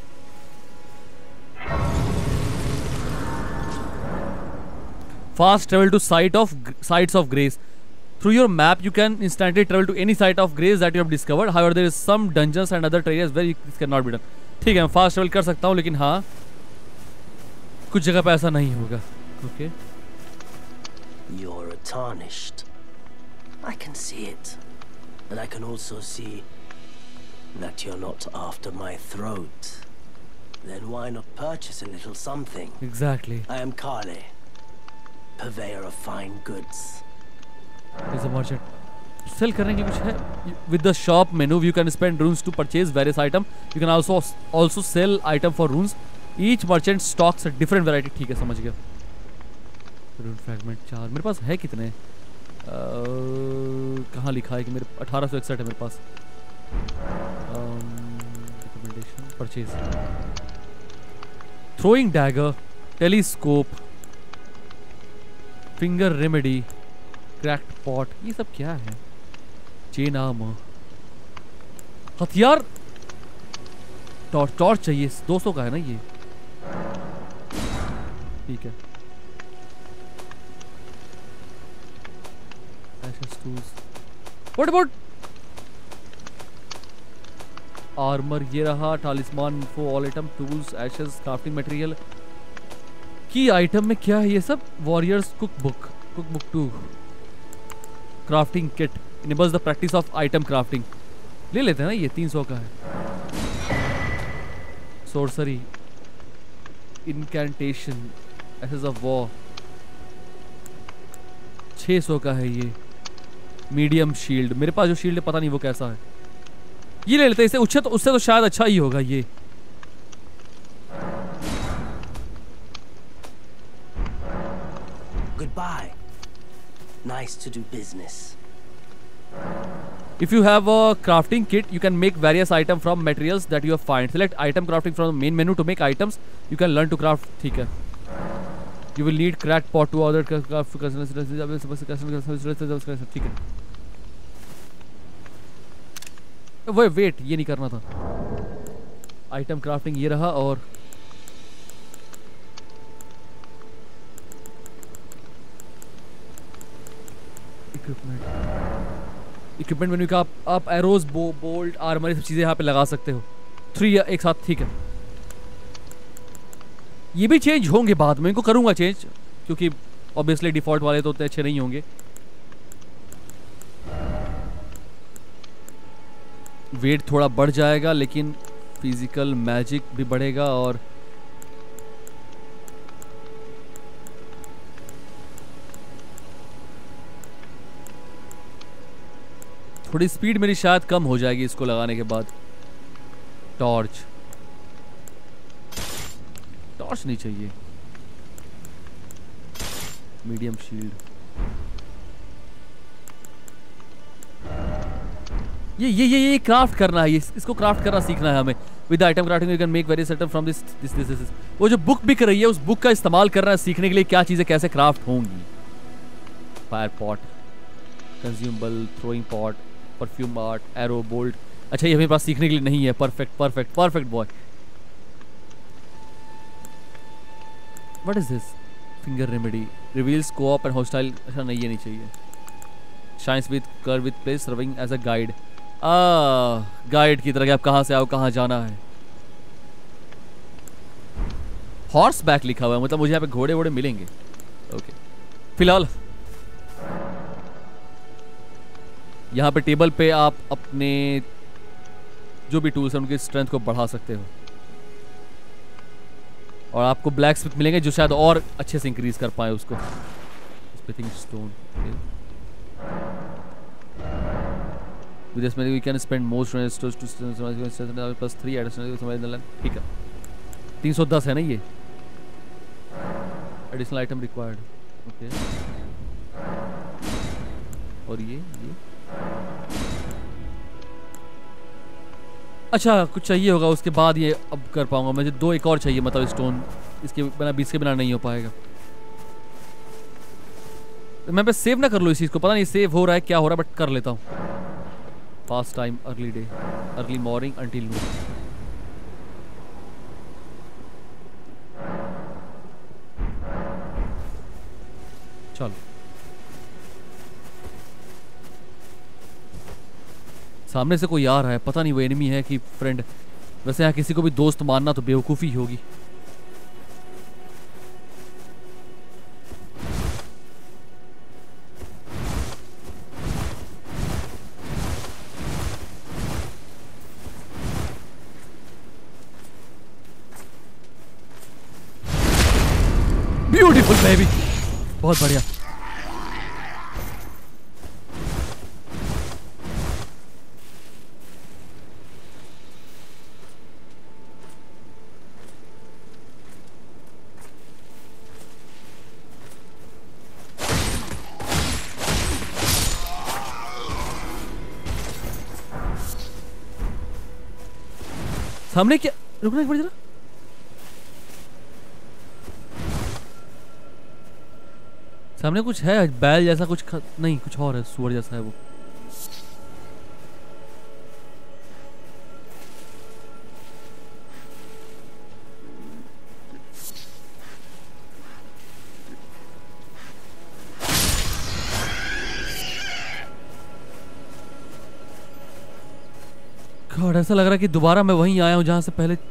Speaker 2: Fast travel to sites of grace through your map. You can instantly travel to any site of grace that you have discovered. However there is some dungeons and other areas where this can not be done. ठीक है, मैं fast travel कर सकता हूँ, लेकिन हाँ कुछ जगह पे ऐसा नहीं होगा। Okay,
Speaker 5: You're tarnished. I can see it. And I can also see that you're not after my throat, then why not purchase a little something?
Speaker 2: Exactly.
Speaker 5: I am Kale, purveyor of fine goods.
Speaker 2: He's a merchant. Sell करने के लिए कुछ है? With the shop menu, you can spend runes to purchase various items. You can also sell item for runes. Each merchant stocks a different variety. ठीक है, समझ गया. Rune fragment 4. मेरे पास है कितने? कहाँ लिखा है कि मेरे 1861 है मेरे पास. Recommendation purchase. Throwing dagger, telescope, finger remedy, cracked pot. ये सब क्या है? चेन आर्मर, हथियार, टॉर्च चाहिए. 200 का है ना ये. ठीक है. What about armour? ये रहा. Talisman for all item, tools, ashes, crafting material. Key item में क्या है ये सब? Warrior's cookbook 2, crafting kit, enables the practice of item crafting. ले लेते हैं ना, ये 300 का है. Sorcery, incantation, ashes of war, 600 का है ये. मीडियम शील्ड, मेरे पास जो शील्ड है पता नहीं वो कैसा है. ये ले लेते हैं. इससे उससे तो शायद अच्छा ही होगा ये.
Speaker 5: Goodbye. Nice to do business.
Speaker 2: If you have a crafting kit, you can make various items from materials that you have find. Select item crafting from the main menu to make items. You can learn to craft. ठीक है. You will need cracked pot to order craft. ठीक है. Wait, ये नहीं करना था. Item crafting ये रहा. और इक्विपमेंट मेन्यू का आप एरोज, बोल्ट, आर्मर, ये सब चीजें यहाँ पे लगा सकते हो. 3 एक साथ. ठीक है. ये भी चेंज होंगे बाद में. इनको करूंगा चेंज, क्योंकि ऑब्वियसली डिफॉल्ट वाले तो उतने अच्छे नहीं होंगे. वेट थोड़ा बढ़ जाएगा, लेकिन फिजिकल मैजिक भी बढ़ेगा. और थोड़ी स्पीड मेरी शायद कम हो जाएगी इसको लगाने के बाद. टॉर्च नहीं चाहिए. Medium shield. ये क्राफ्ट करना है. इसको क्राफ्ट करना सीखना है हमें. With item crafting you can make various item from this. वो जो बुक बिक रही है उस बुक का इस्तेमाल करना है सीखने के लिए क्या चीजें कैसे क्राफ्ट होंगी. Fire pot, consumable, throwing pot, perfume art, arrow, bolt. अच्छा, ये मेरे पास सीखने के लिए नहीं है. Perfect boy. What is this? Finger remedy, reveals coop and hostile. अच्छा नहीं, ये नहीं चाहिए. Shines with curve with place serving as a guide. Guide की तरह कि आप कहाँ से आओ, कहाँ जाना है. हॉर्स बैक लिखा हुआ है, मतलब मुझे यहाँ पे घोड़े वोड़े मिलेंगे. ओके. फिलहाल यहाँ पे टेबल पे आप अपने जो भी टूल्स हैं उनकी स्ट्रेंथ को बढ़ा सकते हो. और आपको ब्लैक स्मिथ मिलेंगे जो शायद और अच्छे से इंक्रीज कर पाए उसको. Smithing stone. With this many we can spend most stores to plus 3 additional. ठीक है. 310 है ना ये. Additional item required. Okay. और ये अच्छा कुछ चाहिए होगा उसके बाद ये अब कर पाऊंगा. मुझे 2 एक और चाहिए, मतलब स्टोन. इसके बिना 20 के बिना नहीं हो पाएगा. मैं बस सेव ना कर लूँ इस चीज़ को. पता नहीं सेव हो रहा है क्या हो रहा है, बट कर लेता हूँ. Fast time, early day, early morning until noon. चलो सामने से कोई आ रहा है. पता नहीं वो एनिमी है कि फ्रेंड. वैसे यहाँ किसी को भी दोस्त मानना तो बेवकूफ़ी होगी. ब्यूटीफुल बेबी, बहुत बढ़िया। सामने क्या, रुकना एक बार जरा। सामने कुछ है बैल जैसा कुछ नहीं, कुछ और है, सुअर जैसा है वो। गॉड, ऐसा लग रहा है कि दोबारा मैं वहीं आया हूं जहां से पहले।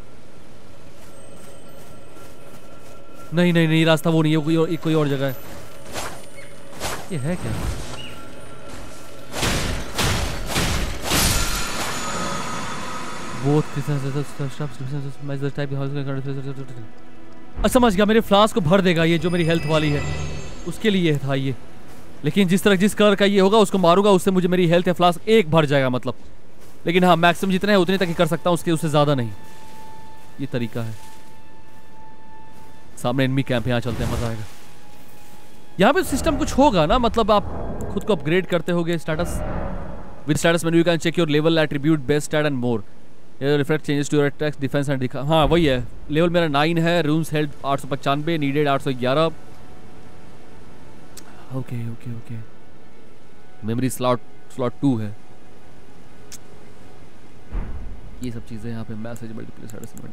Speaker 2: नहीं नहीं नहीं, रास्ता वो नहीं है, कोई और जगह है। ये है क्या? समझ गया, मेरे फ्लास्क को भर देगा ये, जो मेरी हेल्थ वाली है उसके लिए था ये। लेकिन जिस कलर का ये होगा उसको मारूंगा, उससे मुझे मेरी हेल्थ या फ्लास्क एक भर जाएगा मतलब। लेकिन हाँ, मैक्सिमम जितने है उतने तक ही कर सकता हूँ, उससे ज़्यादा नहीं। ये तरीका है। सामने एनिमी कैंप, यहाँ चलते हैं, मजा आएगा। यहाँ पे सिस्टम कुछ होगा ना, मतलब आप खुद को अपग्रेड करते होगे। Status with status menu you can check your level, attribute, best stat and more. Reflect changes to your attacks, defence and दिखा। हाँ वही है, लेवल मेरा 9 है, runes held 895, needed 811। Okay okay okay. Memory slot 2 है। ये सब चीजें यहाँ पे। मैसेज मल्टीप्ले स्टेटस इवेंट,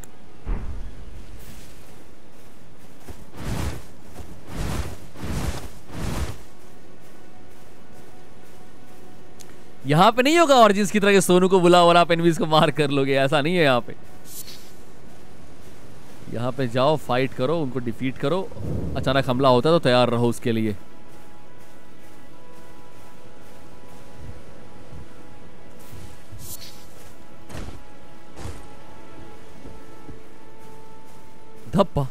Speaker 2: यहाँ पे नहीं होगा और जिसकी तरह के सोनू को बुलाओ और आप एनिमीज को मार कर लोगे, ऐसा नहीं है यहाँ पे। यहाँ पे जाओ, फाइट करो, उनको डिफीट करो। अचानक हमला होता है तो तैयार रहो उसके लिए। धप्पा।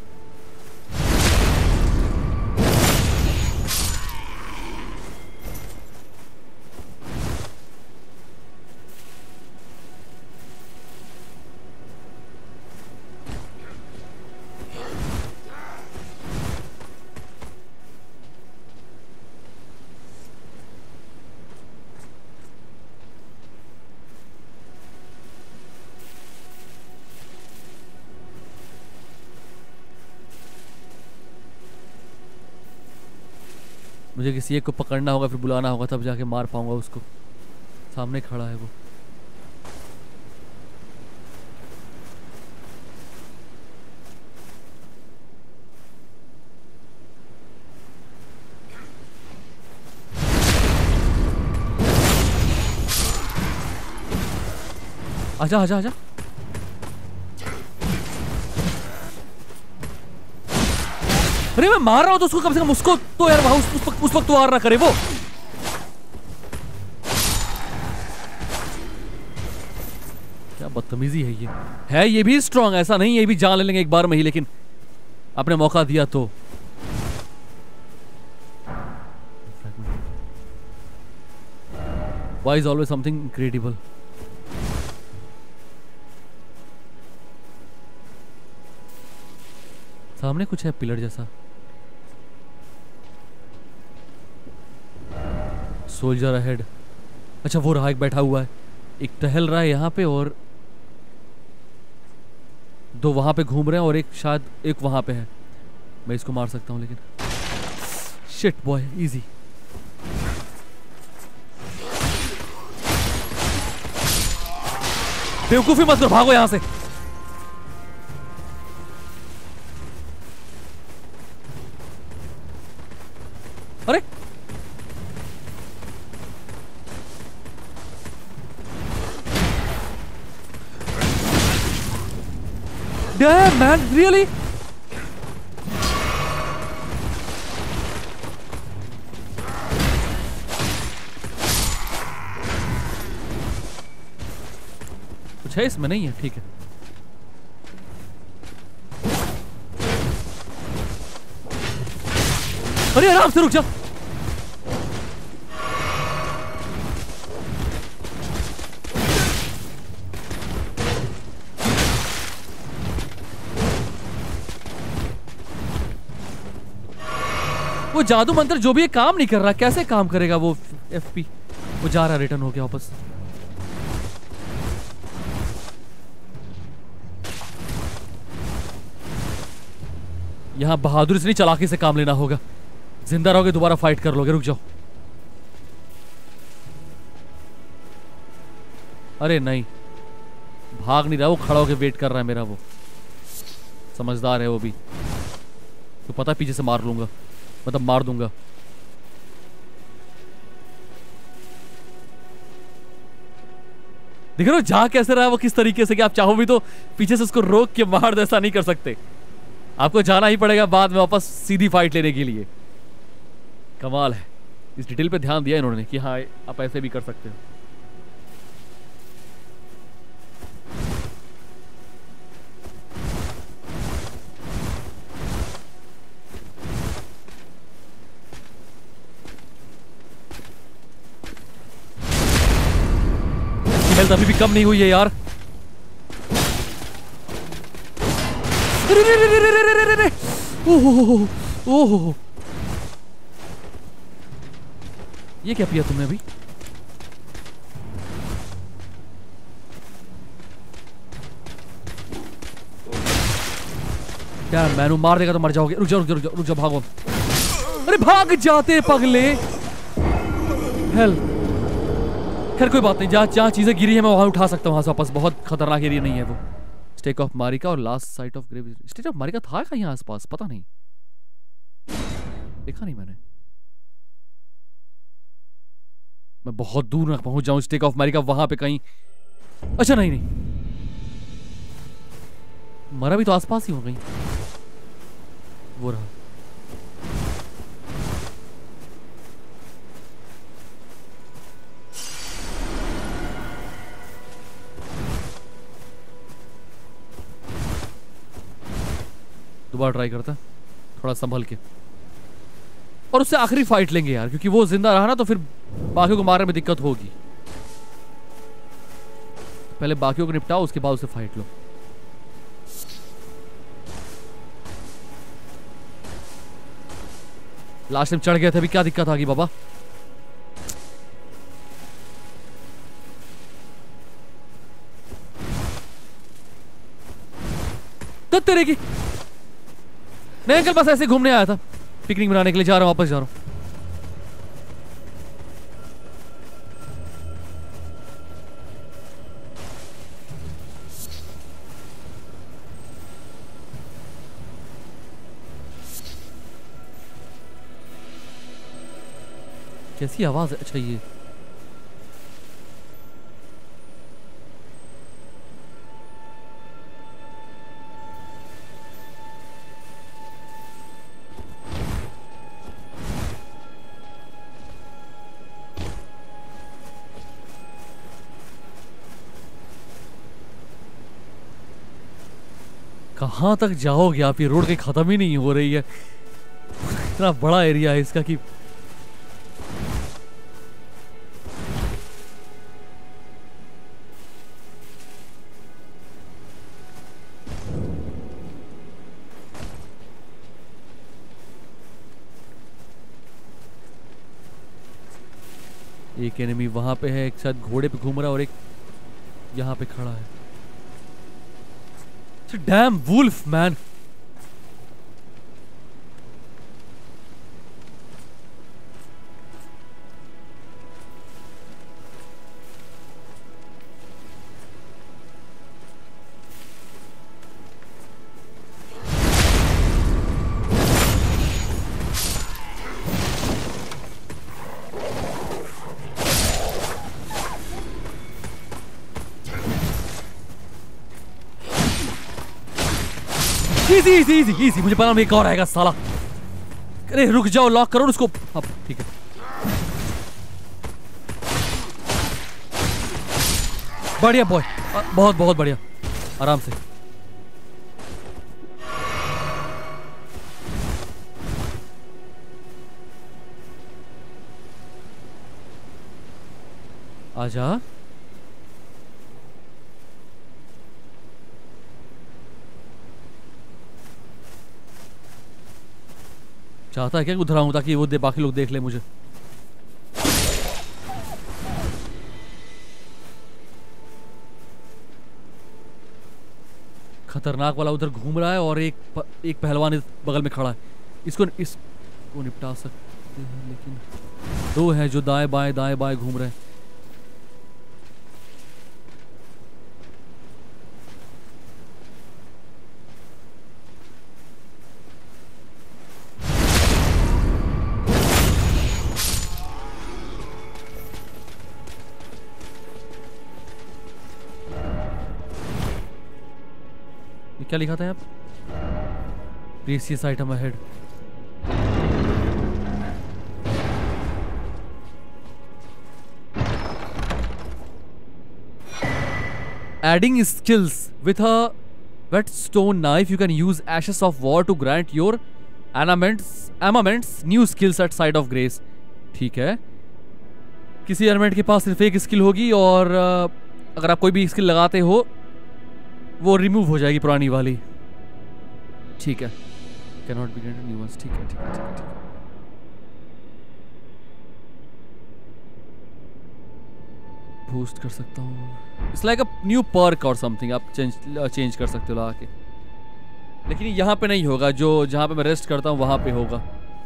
Speaker 2: मुझे किसी एक को पकड़ना होगा, फिर बुलाना होगा, तब जाके मार पाऊंगा उसको। सामने खड़ा है वो। आजा आजा आजा। अरे मैं मार रहा हूं तो उसको कम से कम उसको तो यार वहां उस वक्त तो वार ना करे वो। क्या बदतमीजी है ये। है ये भी स्ट्रांग, ऐसा नहीं ये भी जान ले लेंगे एक बार में ही, लेकिन आपने मौका दिया तो। Why is always something incredible? सामने कुछ है पिलर जैसा। Soldier ahead. अच्छा वो रहा, एक बैठा हुआ है, एक टहल रहा है यहाँ पे, और 2 वहां पे घूम रहे हैं, और एक शायद एक वहां पे है। मैं इसको मार सकता हूँ लेकिन शिट बॉय, इजी। बेवकूफी मत करो, भागो यहां से। अरे damn man, really? कुछ है इसमें? नहीं है, ठीक है। अरे आराम से रुक जा। वो जादू मंत्र जो भी है काम नहीं कर रहा, कैसे काम करेगा वो एफपी? वो जा रहा, रिटर्न हो गया वापस। यहां बहादुरी से नहीं, चालाकी से काम लेना होगा। जिंदा रहोगे दोबारा फाइट कर लोगे। रुक जाओ। अरे नहीं, भाग नहीं रहा वो, खड़ा होकर वेट कर रहा है मेरा। वो समझदार है वो भी, तो पता है पीछे से मार लूंगा, मतलब मार दूंगा। देख रहे हो जा कैसे रहा है वो, किस तरीके से कि आप चाहो भी तो पीछे से उसको रोक के मार दो, ऐसा नहीं कर सकते। आपको जाना ही पड़ेगा बाद में वापस सीधी फाइट लेने के लिए। कमाल है, इस डिटेल पे ध्यान दिया इन्होंने कि हाँ आप ऐसे भी कर सकते हो। हेल्थ अभी भी कम नहीं हुई है यार। ओह, ये क्या पिया तुमने अभी? यार मैनू मार देगा तो मर जाओगे। रुक जाओ रुक जाओ रुक जाओ रुक जाओ, भागो। अरे भाग जाते पगले। हेल्थ खैर कोई बात नहीं, जहाँ चीजें गिरी है मैं वहां उठा सकता हूँ वहां से वापस। बहुत खतरनाक एरिया नहीं है वो। स्टेक ऑफ मारिका और last site of grave. Stake of Marika था कहीं आसपास, पता नहीं, देखा नहीं मैंने। मैं बहुत दूर ना पहुंच जाऊं स्टेक ऑफ मारिका वहां पे कहीं। अच्छा नहीं नहीं, मरा भी तो आसपास ही हो गई। वो रहा। दोबारा ट्राई करता, थोड़ा संभल के, और उससे आखिरी फाइट लेंगे यार, क्योंकि वो जिंदा रहा ना तो फिर बाकियों को मारने में दिक्कत होगी। पहले बाकियों को निपटाओ, उसके बाद उसे फाइट लो। लास्ट टाइम चढ़ गए थे, अभी क्या दिक्कत आ गई बाबा? तो तेरे की नहीं अंकल, बस ऐसे घूमने आया था, पिकनिक मनाने के लिए जा रहा हूं, वापस जा रहा हूं। कैसी आवाज है? अच्छा ये कहां तक जाओगे आप? ये रोड कहीं खत्म ही नहीं हो रही है। इतना बड़ा एरिया है इसका कि एक एनिमी वहां पे है, एक शायद घोड़े पे घूम रहा है और एक यहां पे खड़ा है। Damn wolf man. Easy easy easy easy, मुझे पता नहीं एक और आएगा साला। अरे रुक जाओ, लॉक करो उसको। अब ठीक है, बढ़िया बॉय, बहुत बहुत बढ़िया, आराम से। आजा। चाहता है क्या उधर आऊं ताकि वो बाकी लोग देख ले मुझे? खतरनाक वाला उधर घूम रहा है और एक पहलवान इस बगल में खड़ा है। इसको निपटा सकते हैं, लेकिन दो हैं जो दाएं बाएं घूम रहे हैं। क्या लिखा था यहाँ पे? Precious item ahead. Adding skills with a whetstone knife, you can use ashes of war to grant your armaments new skills at sight of grace. ठीक है, किसी आर्मेंट के पास सिर्फ एक स्किल होगी और अगर आप कोई भी स्किल लगाते हो वो रिमूव हो जाएगी पुरानी वाली। ठीक है, can not be granted new ones. ठीक है। बूस्ट कर सकता हूँ। It's like a new perk और समथिंग, आप चेंज कर सकते हो लगा के। लेकिन यहाँ पे नहीं होगा, जो जहाँ पे मैं रेस्ट करता हूँ वहाँ पे होगा।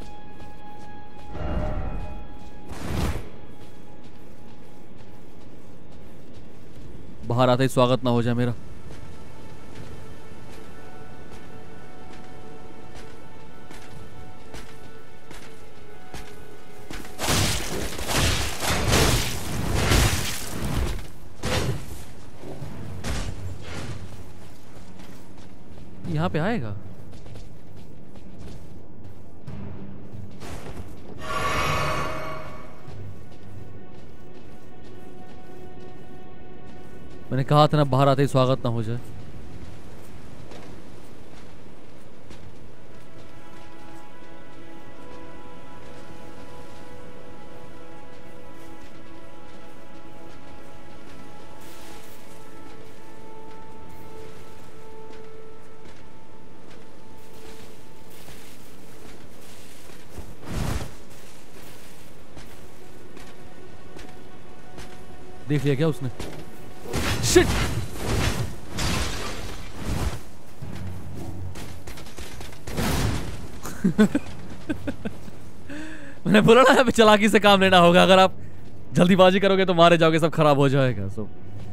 Speaker 2: बाहर आते ही स्वागत ना हो जाए मेरा। यहाँ पे आएगा? मैंने कहा था ना बाहर आते ही स्वागत ना हो जाए। देख लिया क्या उसने? शिट! मैंने बोला ना अभी चालाकी से काम लेना होगा। अगर आप जल्दीबाजी करोगे तो मारे जाओगे, सब खराब हो जाएगा सब।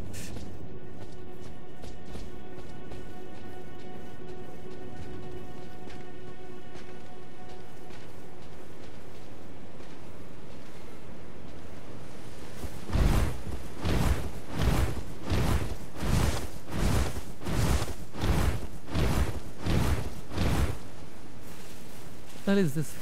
Speaker 2: What is this?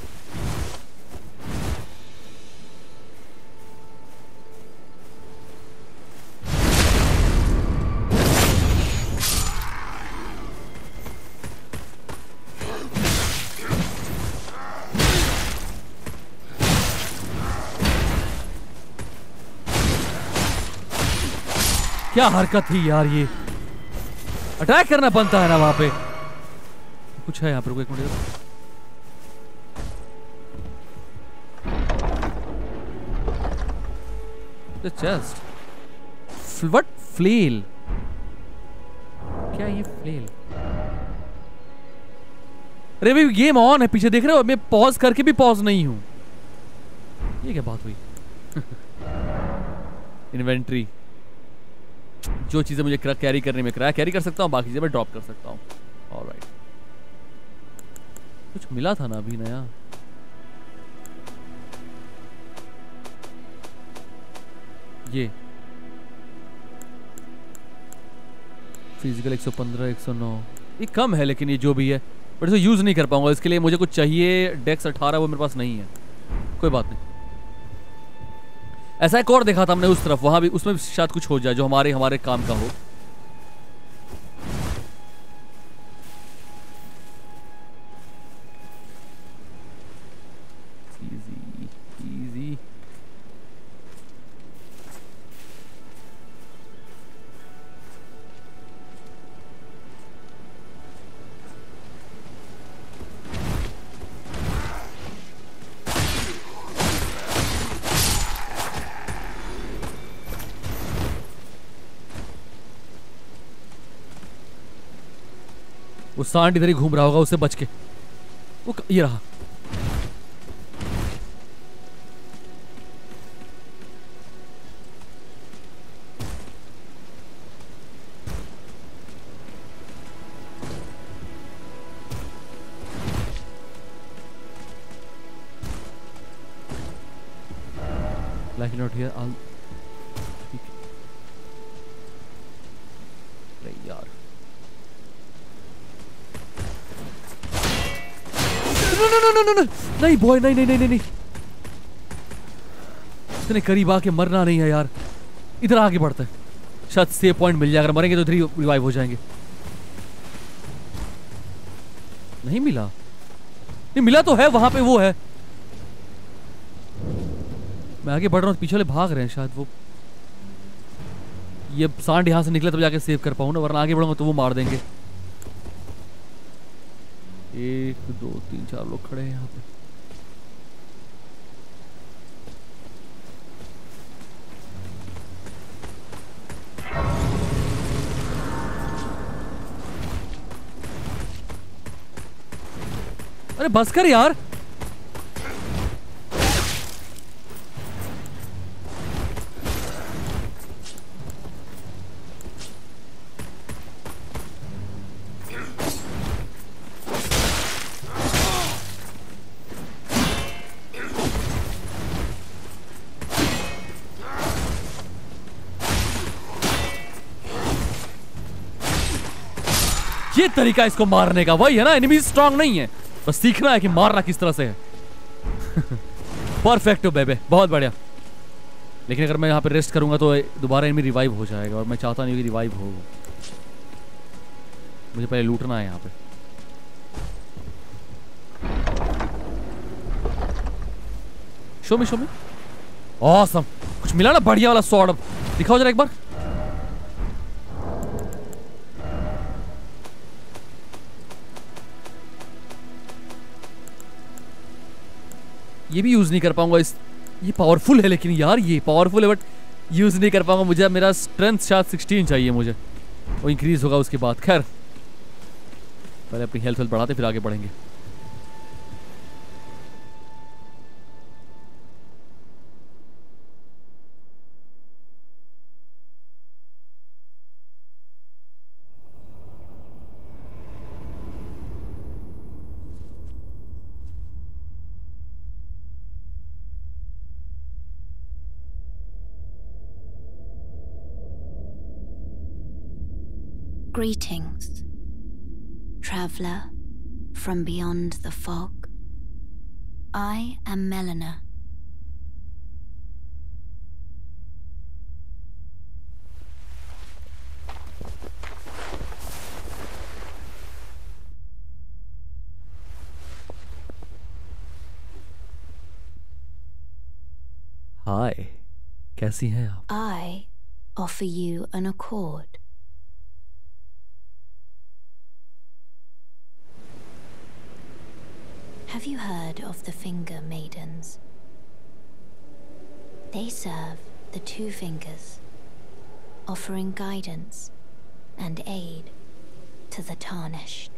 Speaker 2: क्या हरकत थी यार ये। अटैक करना बनता है ना वहां पे। कुछ है यहाँ पर, एक minute. The chest. What flail? क्या ये flail? अरे भाई गेम ऑन है, पीछे देख रहे हो? मैं पॉज करके भी पॉज नहीं हूं। ये क्या बात हुई? इन्वेंट्री, जो चीजें मुझे कैरी करने में कैरी कर सकता हूँ, बाकी चीजें मैं ड्रॉप कर सकता हूँ। ऑलराइट, कुछ मिला था ना अभी नया। ये फिजिकल 115 109 ये कम है, लेकिन ये जो भी है बट इसे यूज नहीं कर पाऊंगा। इसके लिए मुझे कुछ चाहिए। डेक्स 18 वो मेरे पास नहीं है। कोई बात नहीं। ऐसा एक और देखा था हमने उस तरफ, वहां भी उसमें भी शायद कुछ हो जाए जो हमारे काम का हो। वो सांड इधर ही घूम रहा होगा, उससे बच के। वो ये रहा। Like not here, I'll... यार no, नहीं बॉय, नहीं। इतने करीब आके मरना नहीं है यार। इधर आगे बढ़ते हैं, शायद सेव पॉइंट मिल जाए। अगर मरेंगे तो इधर ही रिवाइव हो जाएंगे। नहीं मिला, नहीं मिला तो है वहां पे, वो है। मैं आगे बढ़ रहा हूँ, पीछे वाले भाग रहे हैं शायद। वो ये सांड यहाँ से निकले तब जाके सेव कर पाऊँ ना, वरना आगे बढ़ूंगा तो वो मार देंगे। 1 2 3 4 लोग खड़े हैं यहाँ पे। अरे बस कर यार। ये तरीका इसको मारने का वही है ना, एनिमी स्ट्रांग नहीं है, बस सीखना है कि मारना किस तरह से है। परफेक्ट हो बेबे, बहुत बढ़िया। लेकिन अगर मैं यहाँ पे रेस्ट करूंगा तो दोबारा एनिमी रिवाइव हो जाएगा, और मैं चाहता नहीं कि रिवाइव हो। मुझे पहले लूटना है यहाँ पे। Show me awesome. कुछ मिला ना बढ़िया वाला स्वॉर्ड? दिखाओ जरा एक बार। ये भी यूज नहीं कर पाऊंगा इस, ये पावरफुल है लेकिन यार, ये पावरफुल है बट यूज नहीं कर पाऊंगा। मुझे मेरा स्ट्रेंथ शायद 16 चाहिए मुझे, वो इंक्रीज होगा उसके बाद। खैर पहले अपनी हेल्थ बढ़ाते फिर आगे बढ़ेंगे।
Speaker 3: Greetings, traveler from beyond the fog. I am Melina.
Speaker 2: हाय, कैसी हैं आप?
Speaker 3: I offer you an accord. Have you heard of the Finger Maidens? They serve the Two Fingers, offering guidance and aid to the tarnished.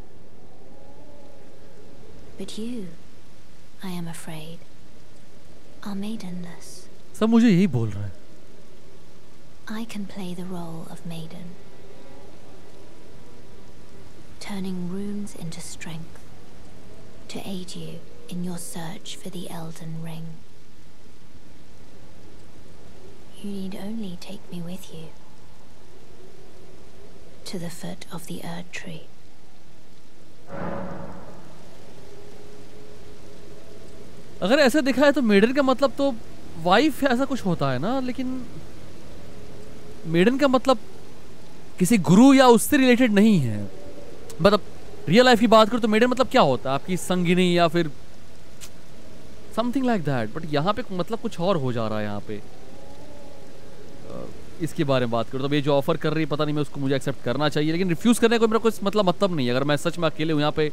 Speaker 3: But you, I am afraid, are maidenless.
Speaker 2: सब मुझे यही बोल रहे हैं।
Speaker 3: I can play the role of maiden, turning runes into strength to aid you in your search for the Elden Ring. You need only take me with you to the foot of the Erd Tree.
Speaker 2: अगर ऐसे देखा है तो maiden का मतलब तो wife ऐसा कुछ होता है ना, लेकिन मेडन का मतलब किसी गुरु या उससे रिलेटेड नहीं है। मतलब रियल लाइफ की बात करो तो मेडन मतलब क्या होता है? आपकी संगिनी या फिर समथिंग लाइक दैट। बट यहाँ पे मतलब कुछ और हो जा रहा है। यहाँ पे इसके बारे में बात करो तो ये जो ऑफर कर रही है पता नहीं मैं उसको मुझे एक्सेप्ट करना चाहिए, लेकिन रिफ्यूज करने को मेरा कोई मतलब नहीं है। अगर मैं सच में अकेले हूँ यहाँ पे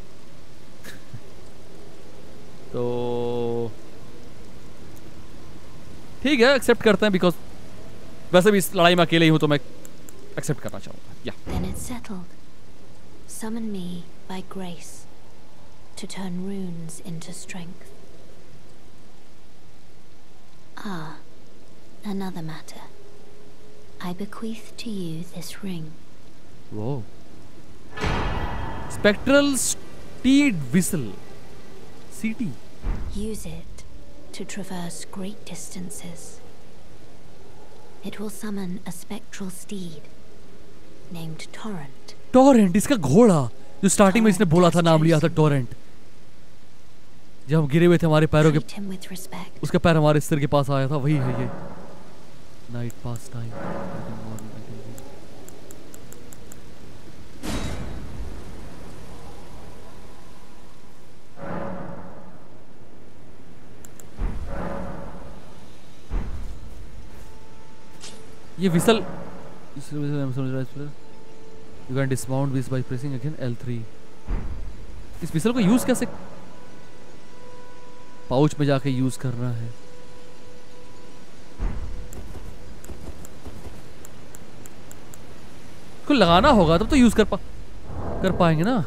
Speaker 2: तो ठीक है, एक्सेप्ट करते हैं। बिकॉज वैसे भी इस लड़ाई में अकेले ही हूँ तो मैं एक्सेप्ट करना चाहूंगा। या
Speaker 3: Then it's settled. Summon me by grace to turn runes into strength. Ah, another matter. I bequeath to you this ring.
Speaker 2: Whoa. Spectral Steed Whistle. CT.
Speaker 3: Use it to traverse great distances. It will summon a spectral steed named Torrent.
Speaker 2: Torrent, इसका घोड़ा जो starting में इसने बोला था, नाम लिया था टॉरेंट। जब हम गिरे हुए थे हमारे पैरों के,
Speaker 3: Treat him with respect.
Speaker 2: उसका पैर हमारे सिर के पास आया था, वही है ये। Night pass time. ये whistle, you can dismount this by pressing again L3। इस विसल को यूज कैसे, पाउच में जाके यूज करना है। इसको लगाना होगा तब तो यूज कर पाएंगे ना।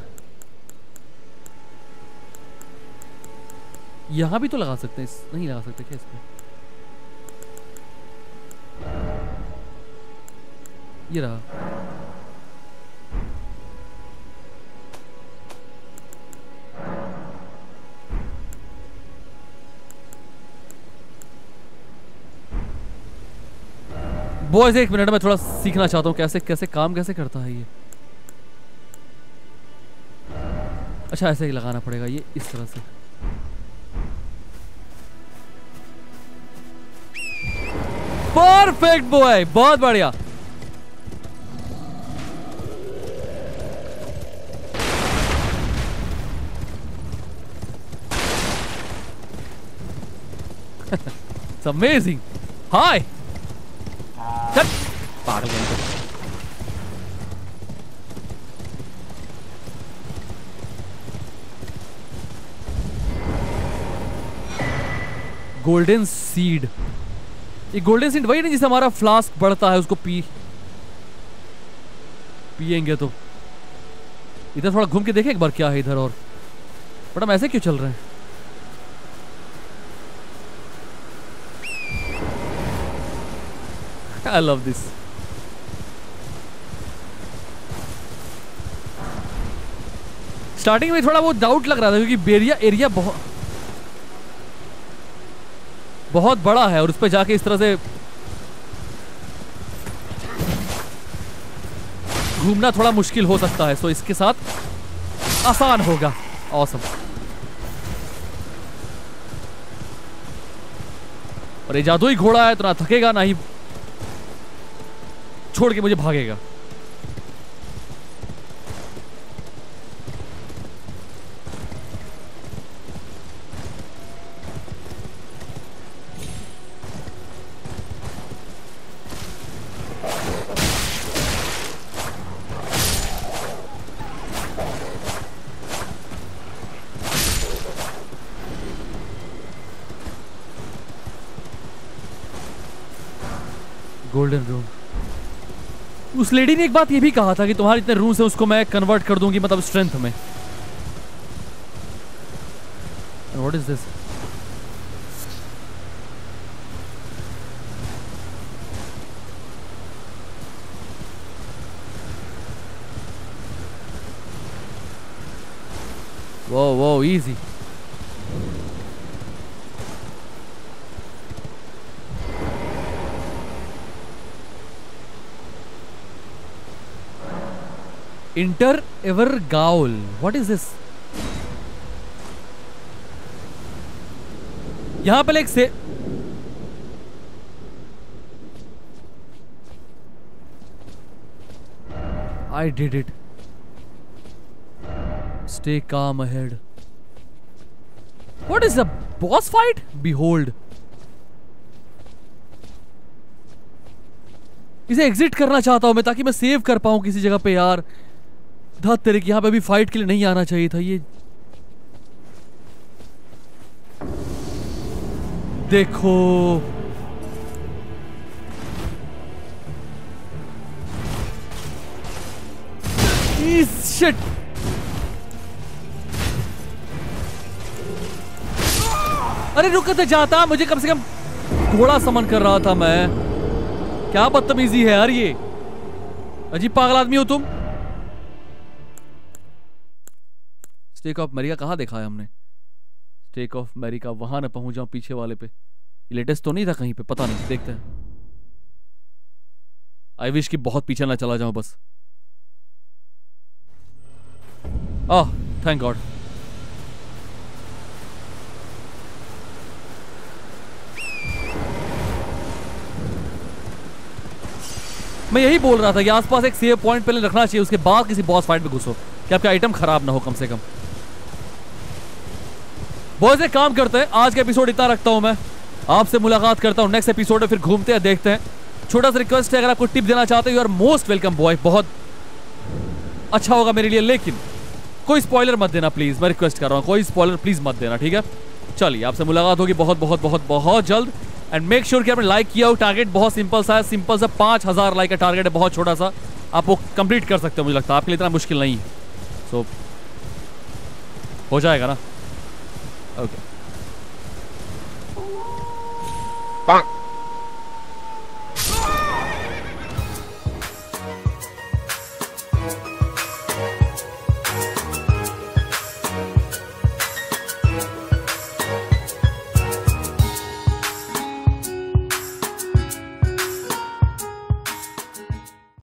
Speaker 2: यहां भी तो लगा सकते हैं, नहीं लगा सकते क्या इसमें? ये रहा। बॉयज एक मिनट में थोड़ा सीखना चाहता हूँ कैसे कैसे काम कैसे करता है ये। अच्छा ऐसे ही लगाना पड़ेगा ये, इस तरह से। परफेक्ट बॉय, बहुत बढ़िया। It's amazing. Hi. चल पागल बन। गोल्डन सीड, ये गोल्डन सीड वही ना जिससे हमारा फ्लास्क बढ़ता है, उसको पिएंगे तो। इधर थोड़ा घूम के देखें एक बार क्या है इधर। और बट हम ऐसे क्यों चल रहे हैं? I love this. स्टार्टिंग में थोड़ा बहुत डाउट लग रहा था क्योंकि बेरिया एरिया बहुत बड़ा है और उस पर जाके इस तरह से घूमना थोड़ा मुश्किल हो सकता है। सो इसके साथ आसान होगा। ऑसम। और ये जादुई घोड़ा है तो ना थकेगा ना ही छोड़ के मुझे भागेगा। Golden room. उस लेडी ने एक बात ये भी कहा था कि तुम्हारे इतने रूम्स है उसको मैं कन्वर्ट कर दूंगी, मतलब स्ट्रेंथ में। What is this? वो easy. Enter evergaol, what is this? यहां पे एक से I did it. Stay calm ahead. What is the boss fight? Behold. इसे एग्जिट करना चाहता हूं मैं ताकि मैं सेव कर पाऊं किसी जगह पे। यार धत तेरे की, यहां पे भी फाइट के लिए नहीं आना चाहिए था। ये देखो शिट। अरे रुकते जाता, मुझे कम से कम घोड़ा समन कर रहा था मैं। क्या बदतमीजी है यार ये, अजीब पागल आदमी हो तुम। स्टेक ऑफ अमेरिका कहाँ देखा है हमने? स्टेक ऑफ अमेरिका, वहां ना पहुंच जाऊं पीछे वाले पे। लेटेस्ट तो नहीं था कहीं पे, पता नहीं, देखते हैं। आई विश कि बहुत पीछे ना चला जाऊं बस। Oh thank God. मैं यही बोल रहा था कि आसपास एक सेव पॉइंट पहले रखना चाहिए, उसके बाद किसी बॉस फाइट में घुसो कि आपका आइटम खराब ना हो कम से कम। बॉयज एक काम करते हैं, आज का एपिसोड इतना रखता हूं मैं, आपसे मुलाकात करता हूं नेक्स्ट एपिसोड में, फिर घूमते हैं देखते हैं। छोटा सा रिक्वेस्ट है, अगर आपको टिप देना चाहते हो you are most welcome boy, बहुत अच्छा होगा मेरे लिए, लेकिन कोई स्पॉइलर मत देना प्लीज, मैं रिक्वेस्ट कर रहा हूं, कोई स्पॉइलर प्लीज मत देना, ठीक है? चलिए आपसे मुलाकात होगी बहुत बहुत बहुत बहुत जल्द। एंड मेक श्योर कि आपने लाइक किया हो। टारगेट बहुत सिंपल सा है, सिंपल सा 5000 लाइक का टारगेट है, बहुत छोटा सा, आप वो कंप्लीट कर सकते हो, मुझे लगता है आपके लिए इतना मुश्किल नहीं है। सो हो जाएगा ना? ओके